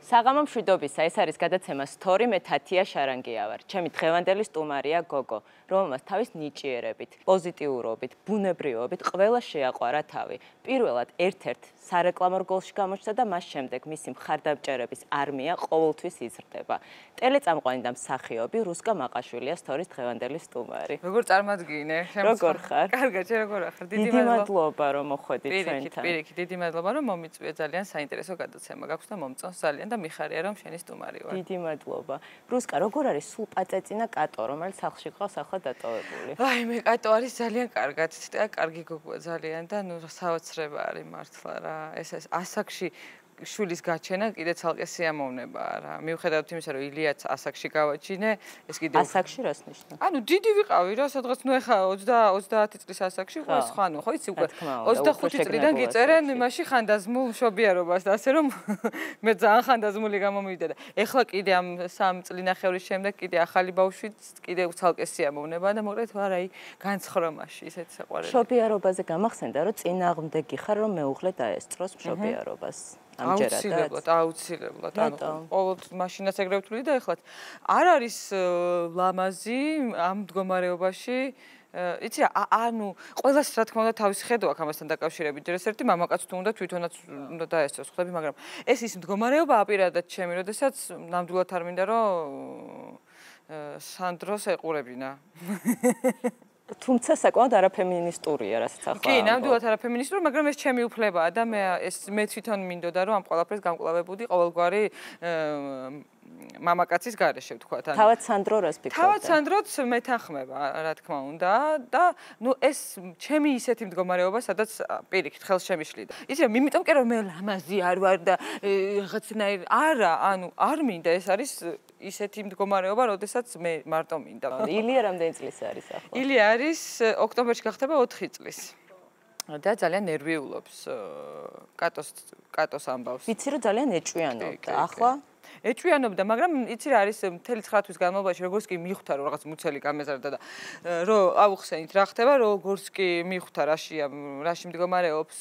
საღამო მშვიდობისა, ეს არის გადაცემა სთორი, მე თათია შარანგია ვარ. ჩემი დღევანდელი სტუმარია გოგო, რომელმაც თავის ნიჭიერებით, პოზიტიურობით, ბუნებრივობით ყველა შეაყვარა თავი. პირველად ერთ-ერთ სარეკლამო რგოლში გამოჩნდა და მას შემდეგ მისი მხარდამჭერების არმია ყოველთვის იზრდება. ტელეწამყვანი და მსახიობი რუსკა მაყაშვილია სთორის დღევანდელი სტუმარი. როგორ წარმადგინე? როგორ ხარ? კარგად, შენ როგორ ხარ? დიდი მადლობა რომ მოხვედით ჩვენთან. პირიქით, დიდი მადლობა რომ მომიწვია, ძალიან საინტერესო გადაცემა გაქვს და მომწონს ძალიან და მიხარია რომ შენი სტუმარი ვარ. დიდი მადლობა. რუსკა, როგორ არის სულ პაწეწინა კატო, რომელიც სახლში ყავს ახლა დატოვებული? აი, მე კატო არის ძალიან კარგად, კარგი გოგოა ძალიან და ნუ საოცრება არის მართლა რა. ეს ასაკში შვილის გაჩენა კიდე ცალკე სიამოვნებაა რა. მიუხედავად იმისა, რომ ილიაც ასაკში გავაჩინე, ეს კიდე ასაკში რას ნიშნავს? ანუ დიდი ვიყავი რა, სადღაც ნუ ეხა 20 წლის ასაკში ხო ეს ხო, ანუ ხო იცი უკვე 25 წლიდან გიწერენ იმაში ხანდაზმულ მშობიარობას და ასე რომ მე ძალიან ხანდაზმული გამომივიდა და ეხლა კიდე ამ 3 წლინახევრის შემდეგ კიდე ახალი ბავშვით კიდე ცალკე სიამოვნებაა და მოკლედ ვარ აი განცხრომაში ისეთ საყვარელი. მშობიარობაზე გამახსენდა რომ წინააღმდეგი ხარ რომ მეუღლე დაესწროს მშობიარობას. აუცილებლად. ანუ ყოველ მაშინაც ეგრევე ვთვლი და ეხლაც არ არის ლამაზი ამ მდგომარეობაში. იცი რა, ანუ ყველას რა თქმა უნდა თავისი ხედვა აქვს ამასთან დაკავშირებით. ეს ერთი მამაკაც თუ უნდა თვითონაც უნდა დაესწროს ხდები, მაგრამ ეს ის მდგომარეობა აპირადად ჩემი, როდესაც ნამდვილად არ მინდა რომ სანდროს ეყურებინა. თუმცა საკმაოდ არაფემინისტურია, რასაც ახლა. კი, ნამდვილად არაფემინისტური, მაგრამ ეს ჩემი უფლებაა და მე თვითონ მინდოდა რომ ამ ყველაფერს გამკლავებოდი ყოველგვარი მამაკაცის გარეშე ვთქვათ. თავად სანდრო რას ფიქრობდა? თავად სანდროც მეთანხმება, რა თქმა უნდა და ნუ ეს ჩემი ისეთი მდგომარეობა, სადაც პირიქით ხელს შემიშლიდა. იცი რა, იმიტომ კი რომ მე ლამაზი არ ვარ და რაღაცნაირ არა, ანუ არ მინდა, ეს არის ისეთი მდგომარეობა, როდესაც მე მარტო მინდა. ილია რამდენი წლის არის ახლა? ილია არის ოქტომბერში გახდება 4 წლის. და ძალიან ნერვიულობს კატოს ამბავს. ვიცი რომ ძალიან ეჭვიანობდა. ახლა ეჭვიანობდა, მაგრამ იცი რა არის მთელი 9 თვის განმავლობაში როგორც კი მიხვდა რომ რაღაც მუცელი გამეზარდა და რომ ავუხსენით რა ხდება, როგორც კი მიხვდა რაში მდგომარეობს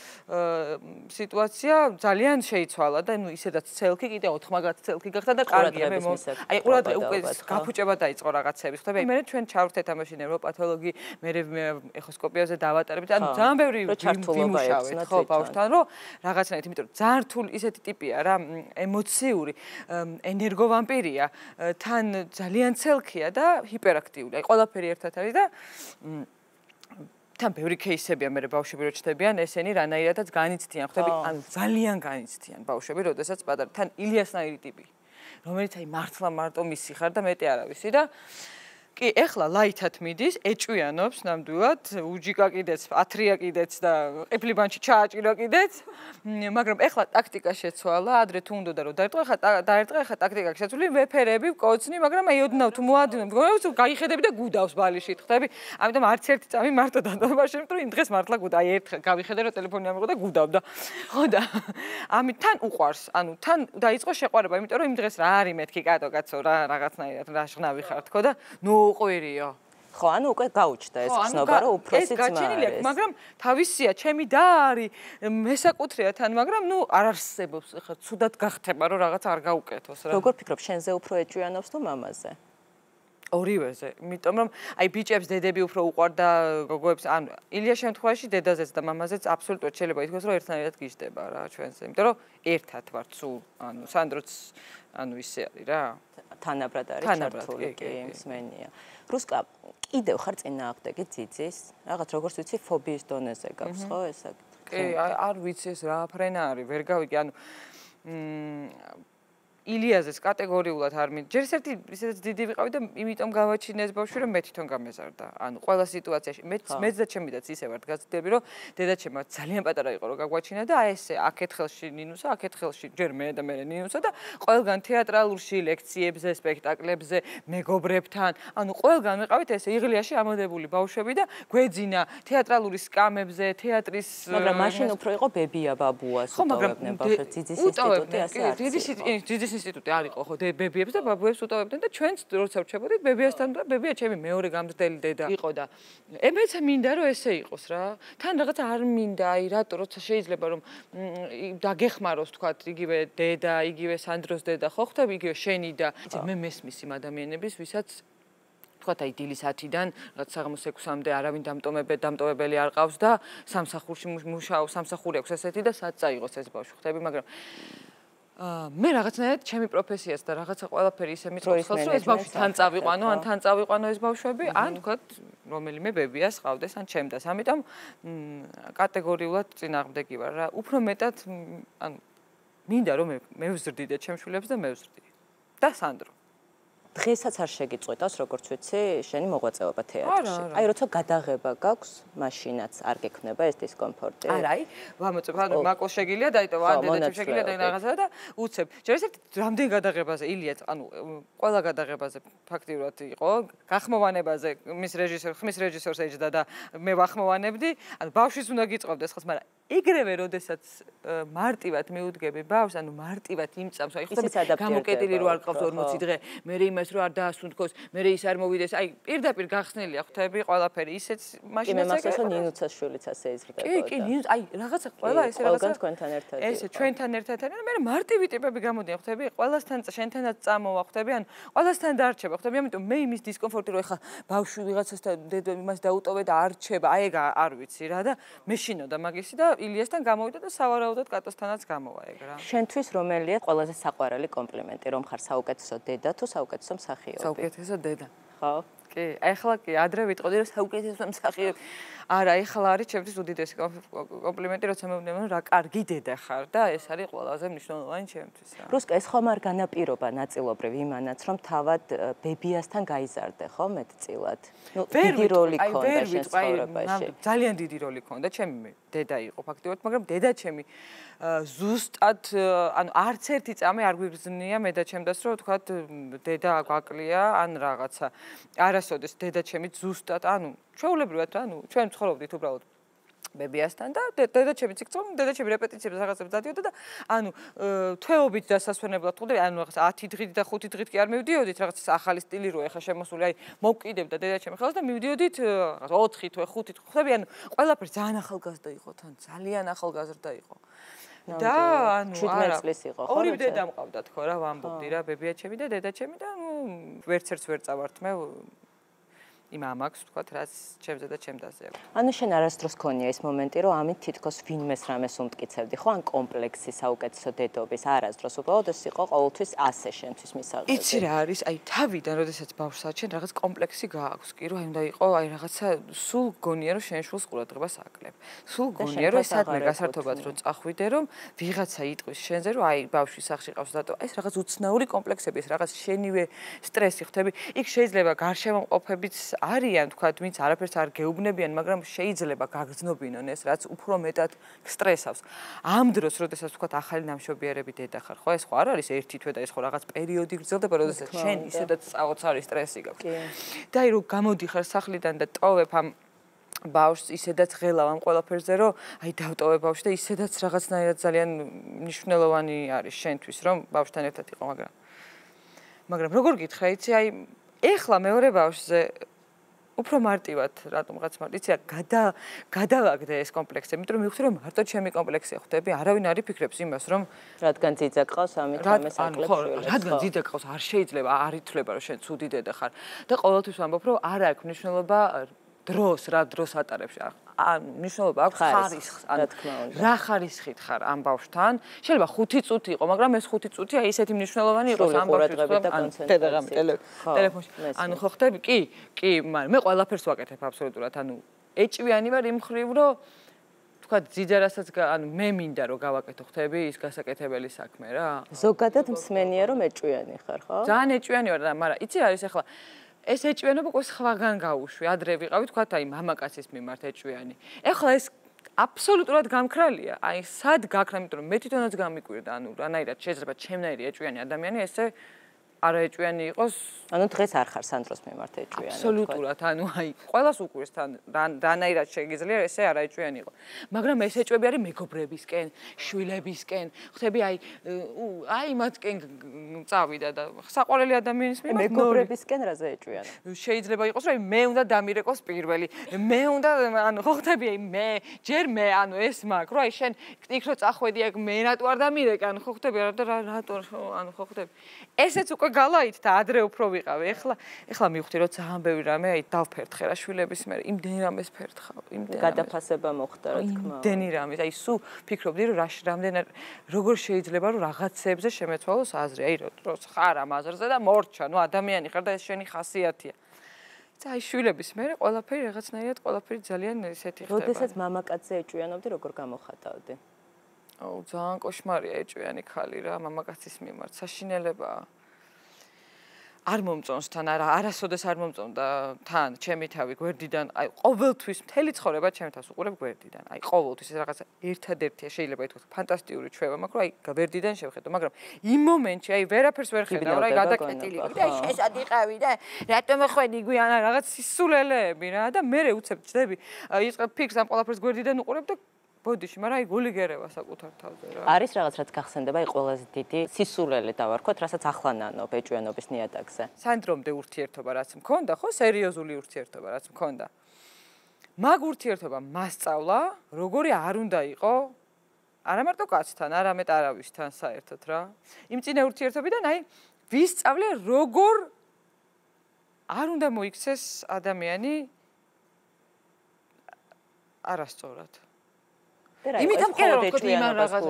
სიტუაცია, ძალიან შეიცვალა და ნუ ისედაც ცელკი კიდე 4 მაგათ ცელკი გახდა და კარგია მე აი ყურადღება უკვე გაფუჭება დაიწყო რაღაცები ხდება. მე ჩვენ ჩავრთეთ ამაში ნევროპათოლოგი, მე ეხოსკოპიაზე დავატარებთ, ანუ ძალიან ბევრი ვიმუშავეთ ხო ბავშვთან, რომ რაღაცნაირად, იმიტომ რომ ძალიან რთული ისეთი ტიპია რა, ემოციური ენერგოვამპირია, თან ძალიან ცელქია და ჰიპერაქტიული. აი ყველაფერი ერთად არის და თან ბევრი кейსებია მე ბავშვები რო ჩდებიან, ესენი რანაირადაც განიცდიან, ხვდები, ანუ ძალიან განიცდიან ბავშვები, როდესაც პატარა თან ილიასნაირი ტიპი, რომელიც აი მართლა მარტო მისი ხარ და მეტი არავისი და კი, ეხლა ლაითად მიდის, ეჭვიანობს ნამდვილად, უჯიკა კიდეც, ათრია კიდეც და ყიფლიბანში ჩააჭირო კიდეც, მაგრამ ეხლა ტაქტიკა შეცვალა, ადრე თუ უნდა რომ დაერტყო, ეხლა ტაქტიკა შეცვლი, ვეფერები, ვკოცნი, მაგრამ აი ოდნავ თუ მოადინო, გაიხედები და გუდავს ბალიშით, ხდები? ამიტომ არც ერთი წამი მარტო დატოვებაში, იმიტომ რომ იმ დღეს მართლა გუდა, აი ერთხელ გავიხედე რომ ტელეფონი ამიღო და გუდავდა. ხო და ამით თან უყვარს, ანუ თან დაიწყო შეყვარება, იმიტომ რომ იმ დღეს რა არის მეთქი კატო კაცო რა რაღაცნაირად რა ჟღნავი ხარ თქო და ნუ ყვირიო. ხო, ანუ უკვე გაუჩნდა ეს ხსნობა, რომ უფროსი ძმა არის. მაგრამ თავისია, ჩემი და არის მესაკუთრეა თან, მაგრამ ნუ არ არსებობს, ხა ცუდად გახდება, რომ რაღაც არ გაუკეთოს რა. როგორ ფიქრობ, შენზე უფრო ეჭვიანობს თუ მამაზე? ორივეზე, იმიტომ რომ აი ბიჭებს დედები უფრო უყვარდა გოგოებს, ანუ ილიას შემთხვევაში დედაზეც და მამაზეც აბსოლუტურად შეიძლება ითქვას, რომ ერთნაირად გიждდება რა ჩვენზე, იმიტომ რომ ერთად ვართ სულ, ანუ სანდროც ანუ ისე არის რა. თანაბრად არის ჩართული, კი, მსმენია. რუსკა, კიდევ ხარ წინააღმდეგი ძიძის? რაღაც როგორც ვიცი, ფობიის დონეზე გაქვს, ხო, ეს საკითხი? კი, არ ვიცი ეს რა ფრენა არის, ვერ გავიგე, ანუ ილიაზეს კატეგორიულად არ მინდა. ჯერ ერთი ისედაც დიდი ვიყავი და იმიტომ გავაჩინე ეს ბავშვი, რომ მე თვითონ გამეზარდა. ანუ ყველა სიტუაციაში მეც და ჩემი დაც ისე ვართ გაზრდები, რომ დედაჩემა ძალიან პატარა იყო, რომ გაგვაჩინა და აი ესე აქეთ ხელში ნინუსა, აქეთ ხელში ჯერ მე და მე ნინუსა და ყველგან თეატრალურში ლექციებზე, სპექტაკლებზე, მეგობრებთან, ანუ ყველგან ვიყავით ესე იღლიაში ამოდებული ბავშვები და გვეძინა თეატრალური სკამებზე, თეატრის მაგრამ მაშინ უფრო იყო ბებია ბაბუას უტოვებდნენ ბავშვებს, ძიძის ინსტიტუტი ასე არის. ძიძის ინსტიტუტი არ იყო ხო ბებიებს და ბაბუებს უტოვებდნენ და ჩვენც როცა ვრჩებოდით ბებიასთან და ბებია ჩემი მეორე გამზრდელი დედა იყო და მეც მინდა რომ ესე იყოს რა თან რაღაცა არ მინდა აი რატო როცა შეიძლება რომ დაგეხმაროს თქვა იგივე დედა იგივე სანდროს დედა ხო ხტები იგივე შენი და მე მესმის იმ ადამიანების ვისაც თქვათ აი დილის 10-დან რაღაც საღამოს 6-მდე არავინ დამტოვებელი არ ყავს და სამსახურში მუშაობს სამსახური აქვს ესეთი და სად წაიღოს ეს ბავშვი ხტები მაგრამ მე რაღაცნაირად ჩემი პროფესიას და რაღაცა ყველაფერი ისე მიწყობს ხელს რომ ეს ბავშვი თან წავიყვანო ან თან წავიყვანო ეს ბავშვები ან თქვათ რომელიმე ბებიას ყავდეს ან ჩემდას ამიტომ კატეგორიულად წინააღმდეგი ვარ რა უფრო მეტად ანუ მინდა რომ მე ვზრდიდე ჩემს შვილებს და მე ვზრდი და სანდრო დღესაც არ შეგიწყვეტავს, როგორც ვიცი, შენი მოღვაწეობა თეატრში. აი, როცა გადაღება გაქვს, მაშინაც არ გექნება ეს დისკომფორტი. არა, აი, ვამოწებ, ანუ მაკოს შეგილია დაიტოვა, ან დედაჩემ შეგილია და რაღაცა და უცებ. ჯერ ერთ რამდენ გადაღებაზე ილიაც, ანუ ყველა გადაღებაზე ფაქტიურად იყო, გახმოვანებაზე ხმის რეჟისორს ეჯდა და მე ვახმოვანებდი. ანუ ბავშვის უნდა გიწყობდეს ხალხს, მაგრამ იგრევე, როდესაც მარტივად მიუდგები ბავშვს, ანუ მარტივად იმწამს, აი, ხდება გამოკეტილი რო არ ყავს 40 დღე, მე იმას რო არ დაასუნთქოს, მე ის არ მოვიდეს, აი, პირდაპირ გახსნილია ხთები ყველაფერი, ისეც მაშინაც ეგ. კი, მე ნინუცას შვილიც ასე იზრდებოდა. კი, აი, რაღაცა ყველა ესე რაღაცა. ყველგან თქვენთან ერთად. ესე ჩვენთან ერთად არის, მე მარტივი ტიპები გამოდიან ხთები, ყველასთან შენთანაც წამოვა ხთები, ანუ ყველასთან დარჩება ხთები, ამიტომ მე იმის დისკომფორტი რო ეხა ბავშვი ვიღაცასთან დედა იმას დაუტოვე და არ რჩება, აი ეგ არ ვიცი რა და მეშინოდა მაგისი და ილიასთან გამოვიდა და სავარაუდოდ კატოსთანაც გამოვა ეგ რა. შენთვის რომელია ყველაზე საყვარელი კომპლიმენტი, რომ ხარ საუკეთესო დედა თუ საუკეთესო მსახიობი? საუკეთესო დედა. ხო? კი, ახლა კი, ადრე ვიტყოდი რომ საუკეთესო მსახიობი. არა, ახლა არის ჩემთვის უდიდესი კომპლიმენტი, როცა მე ვიმეორე რა კარგი დედა ხარ და ეს არის ყველაზე მნიშვნელოვანი ჩემთვის. რუსკა, ეს ხომ არ განაპირობა ნაწილობრივ იმანაც, რომ თავად ბებიასთან გაიზარდე, ხო, მეტწილად? ნუ დიდი როლი ქონდა შენ ცხოვრებაში. ძალიან დიდი როლი ქონდა, ჩემი დედა იყო ფაქტიურად, მაგრამ დედა ჩემი ზუსტად, ანუ არც ერთი წამი არ გვიგზნია მე და ჩემდას, რომ თქვათ დედა გვაკლია ან რაღაცა. არასოდეს დედა ჩემი ზუსტად, ანუ ჩვეულებრივად რა, ანუ ჩვენ ცხოვრობდით უბრალოდ ბებიასთან და დედაჩემი ციკცომ, დედაჩემი რეპეტიციებს რაღაცებს დადიოდა და ანუ თვეობით დასასვენებლად ხვდები, ანუ რაღაც 10 დღით და 5 დღით კი არ მივდიოდით, რაღაც ახალი სტილი რო ეხა შემოსული, აი მოვკიდებდა დედაჩემი ხელს და მივდიოდით 4 თვე, 5 თვე ხვდები, ანუ ყველაფერი ძალიან ახალგაზრდა იყო თან, ძალიან ახალგაზრდა იყო. და ანუ 17 წლის იყო, ხო? ორივე დედა მყავდათ ხო რა, ვამბობდი რა, ბებიაჩემი და დედაჩემი და ნუ ვერცერთს ვერ წავართ მე იმ ამაკს ვთქვათ, რაც ჩემზე და ჩემდაზე აქვს. ანუ შენ არასდროს ქონია ეს მომენტი, რომ ამით თითქოს ვინმეს რამეს უმტკიცებდი, ხო? ან კომპლექსი საუკეთესო დედობის არასდროს, უბრალოდ ეს იყო ყოველთვის ასე შენთვის მისაღები. იცი რა არის, აი თავიდან, როდესაც ბავშვს აჩენ, რაღაც კომპლექსი გააქვს, კი, რომ აი უნდა იყო, აი რაღაცა სულ გონია, რომ შენ შვილს ყურადღებას აკლებ. სულ გონია, რომ სადმე გასართობად რომ წახვიდე, რომ ვიღაცა იტყვის შენზე, რომ აი ბავშვი სახში ყავს დატო, ეს რაღაც უცნაური კომპლექსები, ეს რაღაც შენივე სტრესი ხდები. იქ შეიძლება გარშემოყოფებიც არიან, თქვათ, ვინც არაფერს არ გეუბნებიან, მაგრამ შეიძლება გაგრძნობინონ ეს, რაც უფრო მეტად სტრესავს. ამ დროს, როდესაც თქვათ, ახალი ნამშობიარები დედა ხარ, ხო, ეს ხო არ არის ერთი თვე და ეს ხო რაღაც პერიოდი გრძელდება, როდესაც შენ ისედაც წაოცარი სტრესი გაქვს. და აი რომ გამოდიხარ სახლიდან და ტოვებ ამ ბავშვს ისედაც ღელავ ამ ყველაფერზე, რომ აი დავტოვე ბავშვი და ისედაც რაღაცნაირად ძალიან მნიშვნელოვანი არის შენთვის, რომ ბავშვთან ერთად იყო, მაგრამ როგორ გითხრა, იცი, აი ეხლა მეორე ბავშვზე უფრო მარტივად რატომღაც იცი გადავაგდე ეს კომპლექსები, იმიტომ რომ მივხვდი რომ მარტო ჩემი კომპლექსია ხვდები, არავინ არ იფიქრებს იმას რომ რადგან ძიძა ყავს ამით ამას აკლებს შვილებს. რადგან ძიძა ყავს არ შეიძლება, არ ითვლება რომ შენ ცუდი დედა ხარ და ყოველთვის ვამბობ რომ არ აქვს მნიშვნელობა დროს, რა დროს ატარებს. ანუ მნიშვნელობა აქვს ხარისხს, ანუ რა ხარისხით ხარ ამ ბავშვთან. შეიძლება 5 წუთი იყო, მაგრამ ეს 5 წუთი აი ესეთი მნიშვნელოვანი იყოს ამ ბავშვთან. ტელეფონში. ანუ ხო ხდები? კი, მაგრამ მე ყველაფერს ვაკეთებ აბსოლუტურად. ანუ ეჭვიანი ვარ იმ ხრივ, რომ თქვა ძიძარასაც ანუ მე მინდა რომ გავაკეთო ხდები ის გასაკეთებელი საქმე რა. ზოგადად მსმენია რომ ეჭვიანი ხარ, ხო? ძალიან ეჭვიანი ვარ, მაგრამ იცი არის ახლა ეს ეჭვიანობა ყოს სხვაგან გაუშვი. ადრე ვიყავი, თქვათ, აი მამაკაცის მიმართ ეჭვიანი. ეხლა ეს აბსოლუტურად გამქრალია. აი სად გაქრა, იმიტომ რომ მე თვითონაც გამიკვირდა, ანუ რანაირად შეიძლება ჩემნაირი ეჭვიანი ადამიანი ესე არაეჭვიანი იყოს. ანუ დღეს არ ხარ სანდროს მიმართ ეჭვიანი. აბსოლუტურად, ანუ აი, ყველას უყვირს თან დანაირად შეგიძლია ესე არაეჭვიანი იყო. მაგრამ ეს ეჭვები არის მეგობრებისკენ, შვილებისკენ. ხვდები აი მათკენ წავიდა და საყვარელი ადამიანის მიმართ მეგობრებისკენ რაზე ეჭვიანი? შეიძლება იყოს რომ მე უნდა დამირეკოს პირველი. მე უნდა ანუ ხო ხვდები აი მე ჯერ მე ანუ ეს მაქვს რომ აი შენ იქ რო წახვედი აქ მე რატო არ დამირეკე ანუ ხო ხვდები რატო ანუ ხო ხვდები. ესეც უკვე გალაით და ადრე უფრო ვიყავი. ეხლა მივხვდი რომ ძალიან ბევრი რამე აი დავფერთხე რა შვილების მე იმდენი რამეს ფერთხავ იმდენი გადაფასება მოხდა რა თქმა უნდა. იმდენი რამე აი სულ ფიქრობდი რომ რამდენი როგორ შეიძლება რომ რაღაცებზე შემეცვალოს აზრი აი რო ხარ ამ აზრზე და მორჩა ნუ ადამიანი ხარ და ეს შენი ხასიათია. აი შვილების მე ყველაფერი რაღაცნაირად ყველაფერი ძალიან ესეთი ხდება. როდესაც მამაკაცზე ეჭვიანობდი როგორ გამოხატავდი? აუ ძალიან კოშმარია ეჭვიანი ხალი რა მამაკაცის მიმართ საშინელებაა. არ მომწონს თან არასოდეს არ მომწონდა თან ჩემი თავი გვერდიდან აი ყოველთვის მთელი ცხოვრება ჩემი თავს უყურებ გვერდიდან აი ყოველთვის ეს რაღაცა ერთადერთია შეიძლება ითქვას ფანტასტიკური ჩვევა მაქვს რომ აი გვერდიდან შევხედო მაგრამ იმ მომენტში აი ვერაფერს ვერ ხედავ რა გადაკეტილი და შესადიყავი და რატომ ხვედი გვიან რაღაც სისულელეები რა და მე უცებ ჯდები იწყებ ფიქრს ამ ყველაფერს გვერდიდან უყურებ და ბოდიში, მაგრამ აი გული გერევა საკუთარ თავზე რა. არის რაღაც რაც გახსენდება, აი ყველაზე დიდი სისულელე დავარქვათ, რასაც ახლა ნანობ ეჭვიანობის ნიადაგზე. სანდრომდე ურთიერთობა რაც მქონდა, ხო, სერიოზული ურთიერთობა რაც მქონდა. მაგ ურთიერთობა მასწავლა, როგორი არ უნდა იყო, არა მარტო კაცთან, არამედ არავისთან საერთოდ რა. იმ წინა ურთიერთობიდან აი ვისწავლე როგორ არ უნდა მოიქცეს ადამიანი არასწორად. იმითამ კი რომ ვთქვი იმან რაღაც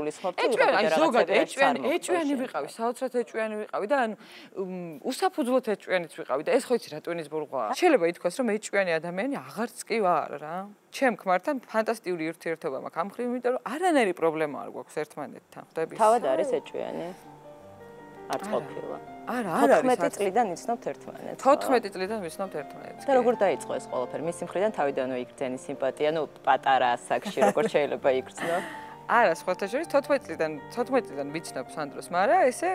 ეჭვიანი ვიყავი, საოცრად ეჭვიანი ვიყავი და ანუ უსაფუძვლოდ ეჭვიანიც ვიყავი და ეს ხო იცი რა ტვინის ბურღვაა. შეიძლება ითქვას რომ ეჭვიანი ადამიანი აღარც კი ვარ რა. ჩემ ქმართან ფანტასტიკური ურთიერთობა მაქვს ამ ხრივ, იმიტომ რომ არანაირი პრობლემა არ გვაქვს ერთმანეთთან, ხვდები? თავად არის ეჭვიანი? არც ყოფილა. არა, არ არის. 14 წლიდან იცნობთ ერთმანეთს. 14 წლიდან ვიცნობთ ერთმანეთს. და როგორ დაიწყო ეს ყველაფერი? მისი მხრიდან თავიდანვე იქრძენი სიმპათია, ნუ პატარა ასაკში როგორ შეიძლება იქრძნო? არა, სხვათა შორის 14 წლიდან ვიცნობ სანდროს, მაგრამ ესე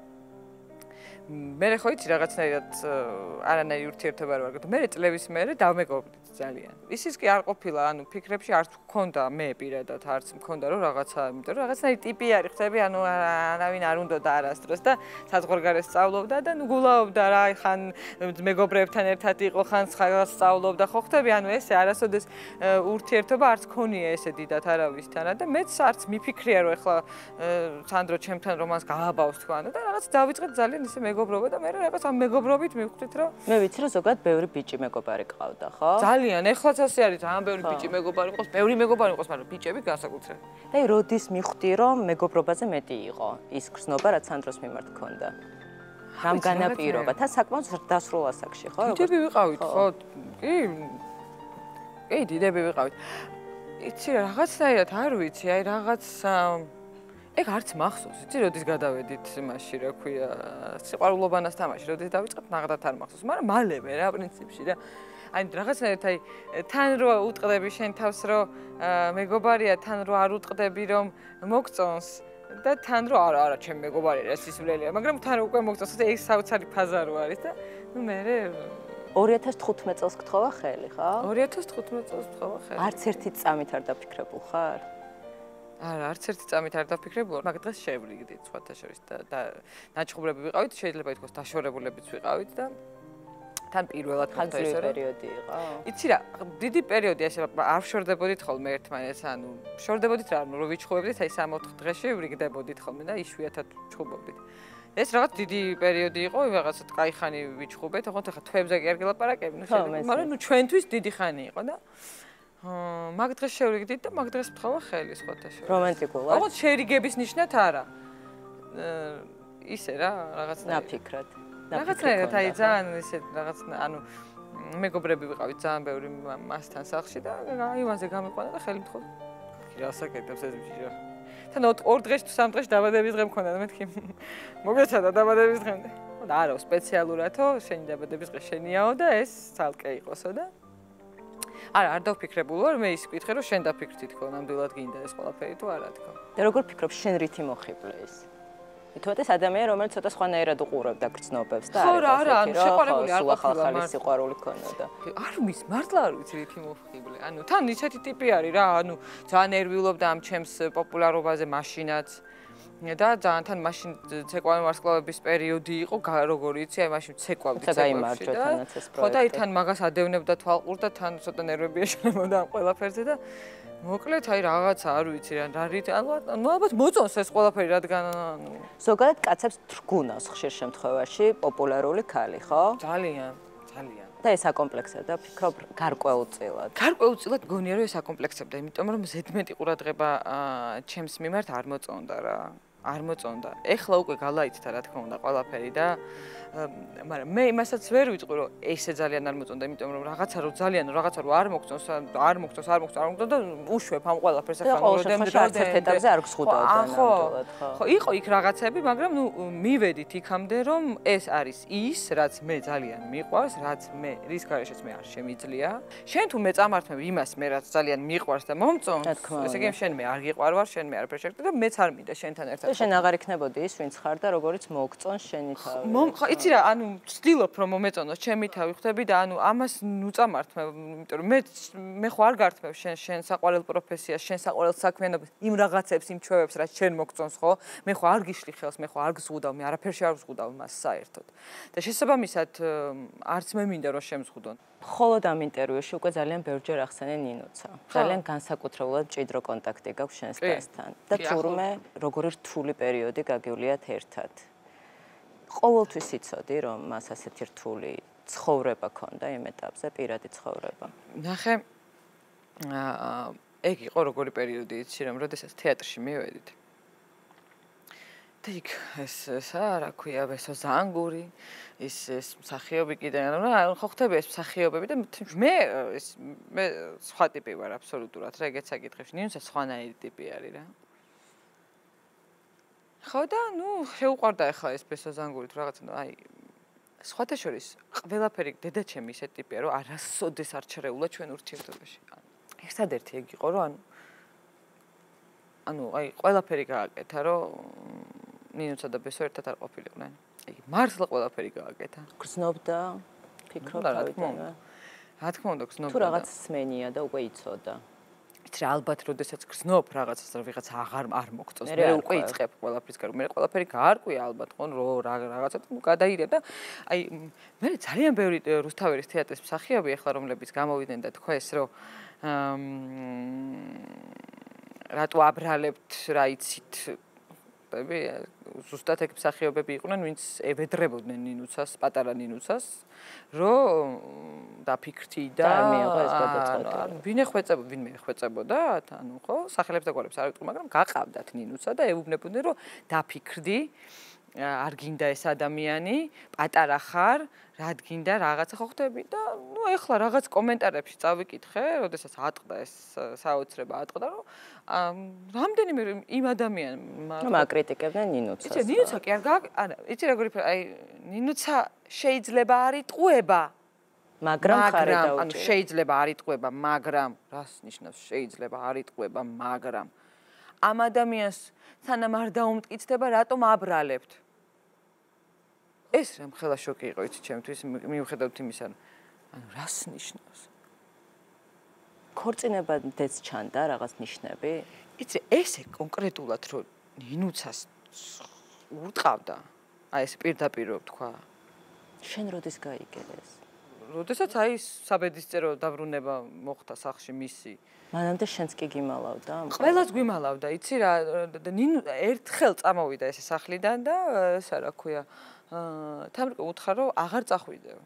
მე ხო იცი რაღაცნაირად არანაირი ურთიერთობა არ ვარ. მე წლების მერე დავმეგობრდით ძალიან. ისიც კი არ ყოფილა, ანუ ფიქრებში არც მქონდა მე პირადად, არც მქონდა რომ რაღაცა, იმიტომ რომ რაღაცნაირი ტიპი არის, ხდები, ანუ არავინ არ უნდოდა არასდროს და საზღვარგარეთ სწავლობდა და ნუ გულაობდა რა, ხან მეგობრებთან ერთად იყო, ხან სხვაგან სწავლობდა, ხო ხდები, ანუ ესე არასოდეს ურთიერთობა არც ქონია ესე დიდად არავისთან და მეც არც მიფიქრია რომ ეხლა სანდრო ჩემთან რომანს გააბავს თქვა და რაღაც დავიწყეთ ძალიან ისე მეგობრობა და მე რაღაც ამ მეგობრობით მივხვდით რომ მე ვიცი რომ ზოგადად ბევრი ბიჭი მეგობარი ყავდა, ხო? ძალიან, ეხლაც ასე არის, ძალიან ბევრი ბიჭი მეგობარი ყავს, ბევრი მეგობარი ყავს, მაგრამ ბიჭები განსაკუთრებით. და აი როდის მივხვდი რომ მეგობრობაზე მეტი იყო ის გრძნობა რაც სანდროს მიმართ ჰქონდა? რამ განაპირობა? თან საკმაოდ დასრულ ასაკში, ხო? დიდები ვიყავით, ხო? კი, დიდები ვიყავით. იცი რა, რაღაცნაირად არ ვიცი, აი რაღაც ეგ არც მახსოვს, იცი, როდის გადავედით იმაში, რა ქვია, სიყვარულობანას თამაში, როდის დავიწყეთ, ნახდათ არ მახსოვს, მაგრამ მალევე რა, პრინციპში რა. აი რაღაცნაირად აი თან რო უტყდები შენ თავს რო მეგობარია, თან რო არ უტყდები რომ მოგწონს და თან რო არა, ჩემი მეგობარია, სისულელეა, მაგრამ თან რო უკვე მოგწონს, ეს საოცარი ფაზა რო არის და ნუ მე 2015 წელს გთხოვა ხელი, ხო? 2015 წელს გთხოვა ხელი. არც ერთი წამით არ დაფიქრებულ ხარ? არა, არც ერთი წამით არ დაფიქრებულ, მაგ დღეს შევრიგდით სხვათა შორის და ნაჩხუბრები ვიყავით, შეიძლება ითქვას დაშორებულებიც ვიყავით და თან პირველად მოხდა ეს პერიოდი იყო. იცი რა, დიდი პერიოდი ასე არ შორდებოდით ხოლმე ერთმანეთს, ანუ შორდებოდით რა, რომ ვიჩხუბებდით, აი 3-4 დღეში ვრიგდებოდით ხოლმე და იშვიათად ჩხუბობდით. ეს რაღაც დიდი პერიოდი იყო, რაღაცა კაი ხანი ვიჩხუბეთ, ოღონდ ახლა თვეებზე კი არ გელაპარაკები, ნუ შეიძლება, მაგრამ ნუ ჩვენთვის დიდი ხანი იყო და მაგ დღეს შევრიგდით და მაგ დღეს ვთხოვა ხელი სხვათა შორის. რომანტიკულად? ოღონდ შერიგების ნიშნად არა. ისე რა, რაღაცნაირად. ნაფიქრად. რაღაცნაირად აი ძალიან ისე რაღაც ანუ მეგობრები ვიყავით ძალიან ბევრი მასთან სახლში და აივანზე გამიყვანა და ხელი მთხოვდა. კი რასაკეთებს ეს ბიჭი რა. თან 2 დღეში თუ 3 დღეში დაბადების დღე მქონდა და მეთქი მოგეცადა დაბადების დღემდე. და არა, სპეციალურადო შენი დაბადების დღე შენიაო და ეს ცალკე იყოსო და არა, არ დავფიქრებულ ვარ, მე ის ვკითხე რომ შენ დაფიქრდი თქო, ნამდვილად გინდა ეს ყველაფერი თუ არა თქო. და როგორ ფიქრობ შენ რითი მოხიბლე ის? თუმცა ადამიანი რომელიც ცოტა სხვანაირად უყურებდა გრძნობებს და არა, შეყვარებული არ ყოფილა ახალი სიყვარული ქონოდა. არ მის მართლა არ ვიცი რითი მოვხიბლე. თან ისეთი ტიპი არის რა, ძალიან ნერვიულობდა ამ ჩემს პოპულარობაზე მაშინაც. და ძალიან თან მაშინ ცეკვავი ვარსკვლავების პერიოდი იყო, როგორი იცი, აი მაშინ ცეკვავდი ცეკვებში და ხო და თან მაგას ადევნებდა თვალყურს და თან ცოტა ნერვები ეშლებოდა ამ ყველაფერზე და მოკლედ აი რაღაცა არ ვიცი რა რით ალბათ მოწონს ეს ყველაფერი რადგან ზოგადად კაცებს თრგუნავს ხშირ შემთხვევაში პოპულარული ქალი, ხო? ძალიან და ეს აკომპლექსებდა, ფიქრობ, გარკვეულწილად. გარკვეულწილად გონია რომ ეს აკომპლექსებდა, იმიტომ რომ ზედმეტი ყურადღება ჩემს მიმართ არ მოწონდა რა. არ მოწონდა. ეხლა უკვე გალაიცდა რა თქმა უნდა ყველაფერი და მაგრამ მე იმასაც ვერ ვიტყვი რომ ესე ძალიან არ მოწონდა, იმიტომ რომ რაღაცა რომ არ მოგწონს და უშვებ ამ ყველაფერს ახლა ერთ ეტაპზე არ გსხუდავდა ნამდვილად, ხო. ხო, იყო იქ რაღაცები, მაგრამ მივედით იქამდე რომ ეს არის ის, რაც მე ძალიან მიყვარს, რის გარეშეც მე არ შემიძლია. შენ თუ მე წამართმევ იმას მე რაც ძალიან მიყვარს და მომწონს, ესე იგი შენ მე არ გიყვარ ვარ, შენ მე არაფერ შეგდე და მეც არ მინდა შენთან ერთად. შენ აღარ იქნებოდი ის ვინც ხარ და როგორიც მოგწონს შენი თავი. ხო, იცი რა, ვცდილობ რომ მომეწონოს ჩემი თავი, ხვდები და ამას ნუწამართმევ, იმიტომ რომ მე ხო არ გართმევ შენ საყვარელ პროფესიას, შენ საყვარელ საქმიანობას, იმ რაღაცებს, იმ ჩვევებს, რაც შენ მოგწონს, ხო? მე ხო არ გიშლი ხელს, მე ხო არ გზღუდავ, მე არაფერში არ ვზღუდავ მას საერთოდ. და შესაბამისად არც მე მინდა რომ შემზღუდონ. მხოლოდ ამ ინტერვიუში უკვე ძალიან ბევრჯერ ახსენე ნინოცა. ძალიან განსაკუთრებულად მჭიდრო კონტაქტი გაქვს შენს დასთან და თურმე როგორი რთული პერიოდი გაგიuliათ ერთად. ყოველთვის იცოდი რომ მას ასეთი რთული ცხოვრება ქონდა იმ ეტაპზე, პირადი ცხოვრება. ნახე, ეგ იყო როგორი პერიოდი იცი რომ როდესაც თეატრში მივედით. და იქ ეს რა ქვია, ესო ზანგური, ის მსახიობი კიდე, ხო ხტები ეს მსახიობები და მე სხვა ტიპი ვარ აბსოლუტურად, რა ეგეც აკითხებს, ნინუცა სხვანაირი ტიპი არის რა. ხო და შეუყვარდა ახლა ეს ბესო ზანგური თუ რაღაცა, აი სხვათა შორის ყველაფერი დედაჩემი ისეთი ტიპია, რომ არასოდეს არ ჩრეულა ჩვენ ურთიერთობაში. ერთადერთი ეგ იყო, რომ აი ყველაფერი გააკეთა, რომ ნინუცა და ბესო ერთად არ ყოფილიყვნენ. აი მართლა ყველაფერი გააკეთა. გრძნობდა, ფიქრობ თავიდანვე. რა თქმა უნდა გრძნობდა. თუ რაღაც სმენია და უკვე იცოდა. იცი რა, ალბათ როდესაც გრძნობ რაღაცას, რომ ვიღაცა არ მოგწონს, მე უკვე იწყებ ყველაფრის გარკვევა. მე ყველაფერი გაარკვია ალბათ, ხო, რაღაცა გადაირია და აი მე ძალიან ბევრი რუსთაველის თეატრის მსახიობი ახლა რომლებიც გამოვიდნენ და თქვა ეს რომ რატო აბრალებთ რა იცით ზუსტად ეგ მსახიობები იყვნენ, ვინც ევედრებოდნენ ნინუცას, პატარა ნინუცას, რომ დაფიქრთი და ვინმე ხვეწებოდა, ხო, სახელებს და გვარებს არ ვიტყვი, მაგრამ გაყავდათ ნინუცა და ეუბნებოდნენ, რომ დაფიქრდი, არ გინდა ეს ადამიანი, პატარა ხარ, რად გინდა რაღაცა ხო ხდები და ეხლა რაღაც კომენტარებში წავიკითხე, როდესაც ატყდა ეს საოცრება ატყდა, რომ რამდენიმე იმ ადამიანმა მაკრიტიკებდნენ ნინუცას. იცი, ნინუცა კი არა, იცი როგორი აი ნინუცა შეიძლება არ იტყუება, მაგრამ ხარი დაუჭირე. შეიძლება არ იტყუება, მაგრამ რას ნიშნავს შეიძლება არ იტყუება, მაგრამ ამ ადამიანს სანამ არ დაუმტკიცდება, რატომ აბრალებთ? ეს რა მხელა შოკი იყო იცი ჩემთვის მიუხედავად იმისა, რას ნიშნავს? ქორწინებადაც ჩანდა რაღაც ნიშნები? იცი, ესე კონკრეტულად რომ ნინუცას უტყავდა, აი ეს პირდაპირ რო თქვა. შენ როდის გაიგე ეს? როდესაც აი საბედისწერო დაბრუნება მოხდა სახლში მისი. მანამდე შენც კი გიმალავდა? ყველას გვიმალავდა, იცი რა, ერთხელ წამოვიდა ესე სახლიდან და ესა რა ქვია, თამრიკო უთხრა რომ აღარ წახვიდეო.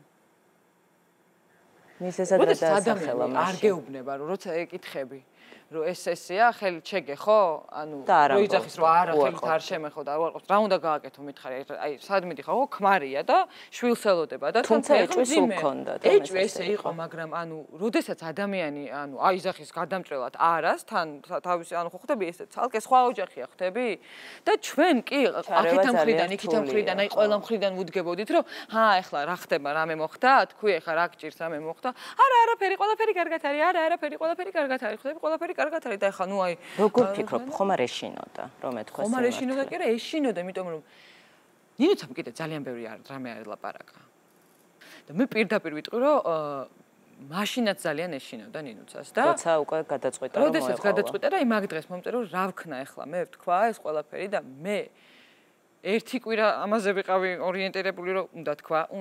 მისესად რა დასახელა მაშინ? არ გეუბნება რომ როცა ეკითხები რომ ესეა ხელი ჩეგე ხო? რო იძახის რომ არა ხელით არ შემეხო და არ უარყოფს. რა უნდა გააკეთო მითხარი? აი სად მიდიხარ? ხო, ქმარია და შვილს ელოდება და თუმცა ეჭვის უქონდა. ეჭვი ესე იყო, მაგრამ როდესაც ადამიანი აიზახის გადამჭრელად არას, თან თავის ხო ხდები ესე ცალკე სხვა ოჯახია ხდები? და ჩვენ კი აქეთან მხრიდან, იქიდან მხრიდან, აი ყველა მხრიდან ვუდგებოდით რომ ეხლა რა ხდება, რამე მოხდა? თქვი ეხლა რა გჭირს, რამე მოხდა? არაფერი, ყველაფერი კარგად არის, არაფერი, ყველაფერი კარგად არის, ხდები, ყველაფერი კარგად არის და ეხლა ნუ აი როგორ ფიქრობ, ხომ არ ეშინოდა, რომ ეთქვა ხომ არ ეშინოდა კი არა, ეშინოდა, იმიტომ რომ ნინოცამ კიდე ძალიან ბევრი რამე არ ელაპარაკა. და მე პირდაპირ ვიტყვი, რომ მაშინაც ძალიან ეშინოდა ნინოცას და როცა უკვე გადაწყვიტა რომ როდესაც გადაწყვიტა და აი მაგ დღეს მომწერო რა ვქნა ახლა მე ვთქვა ეს ყველაფერი და მე ერთი კვირა ამაზე ვიყავი ორიენტირებული რომ უნდა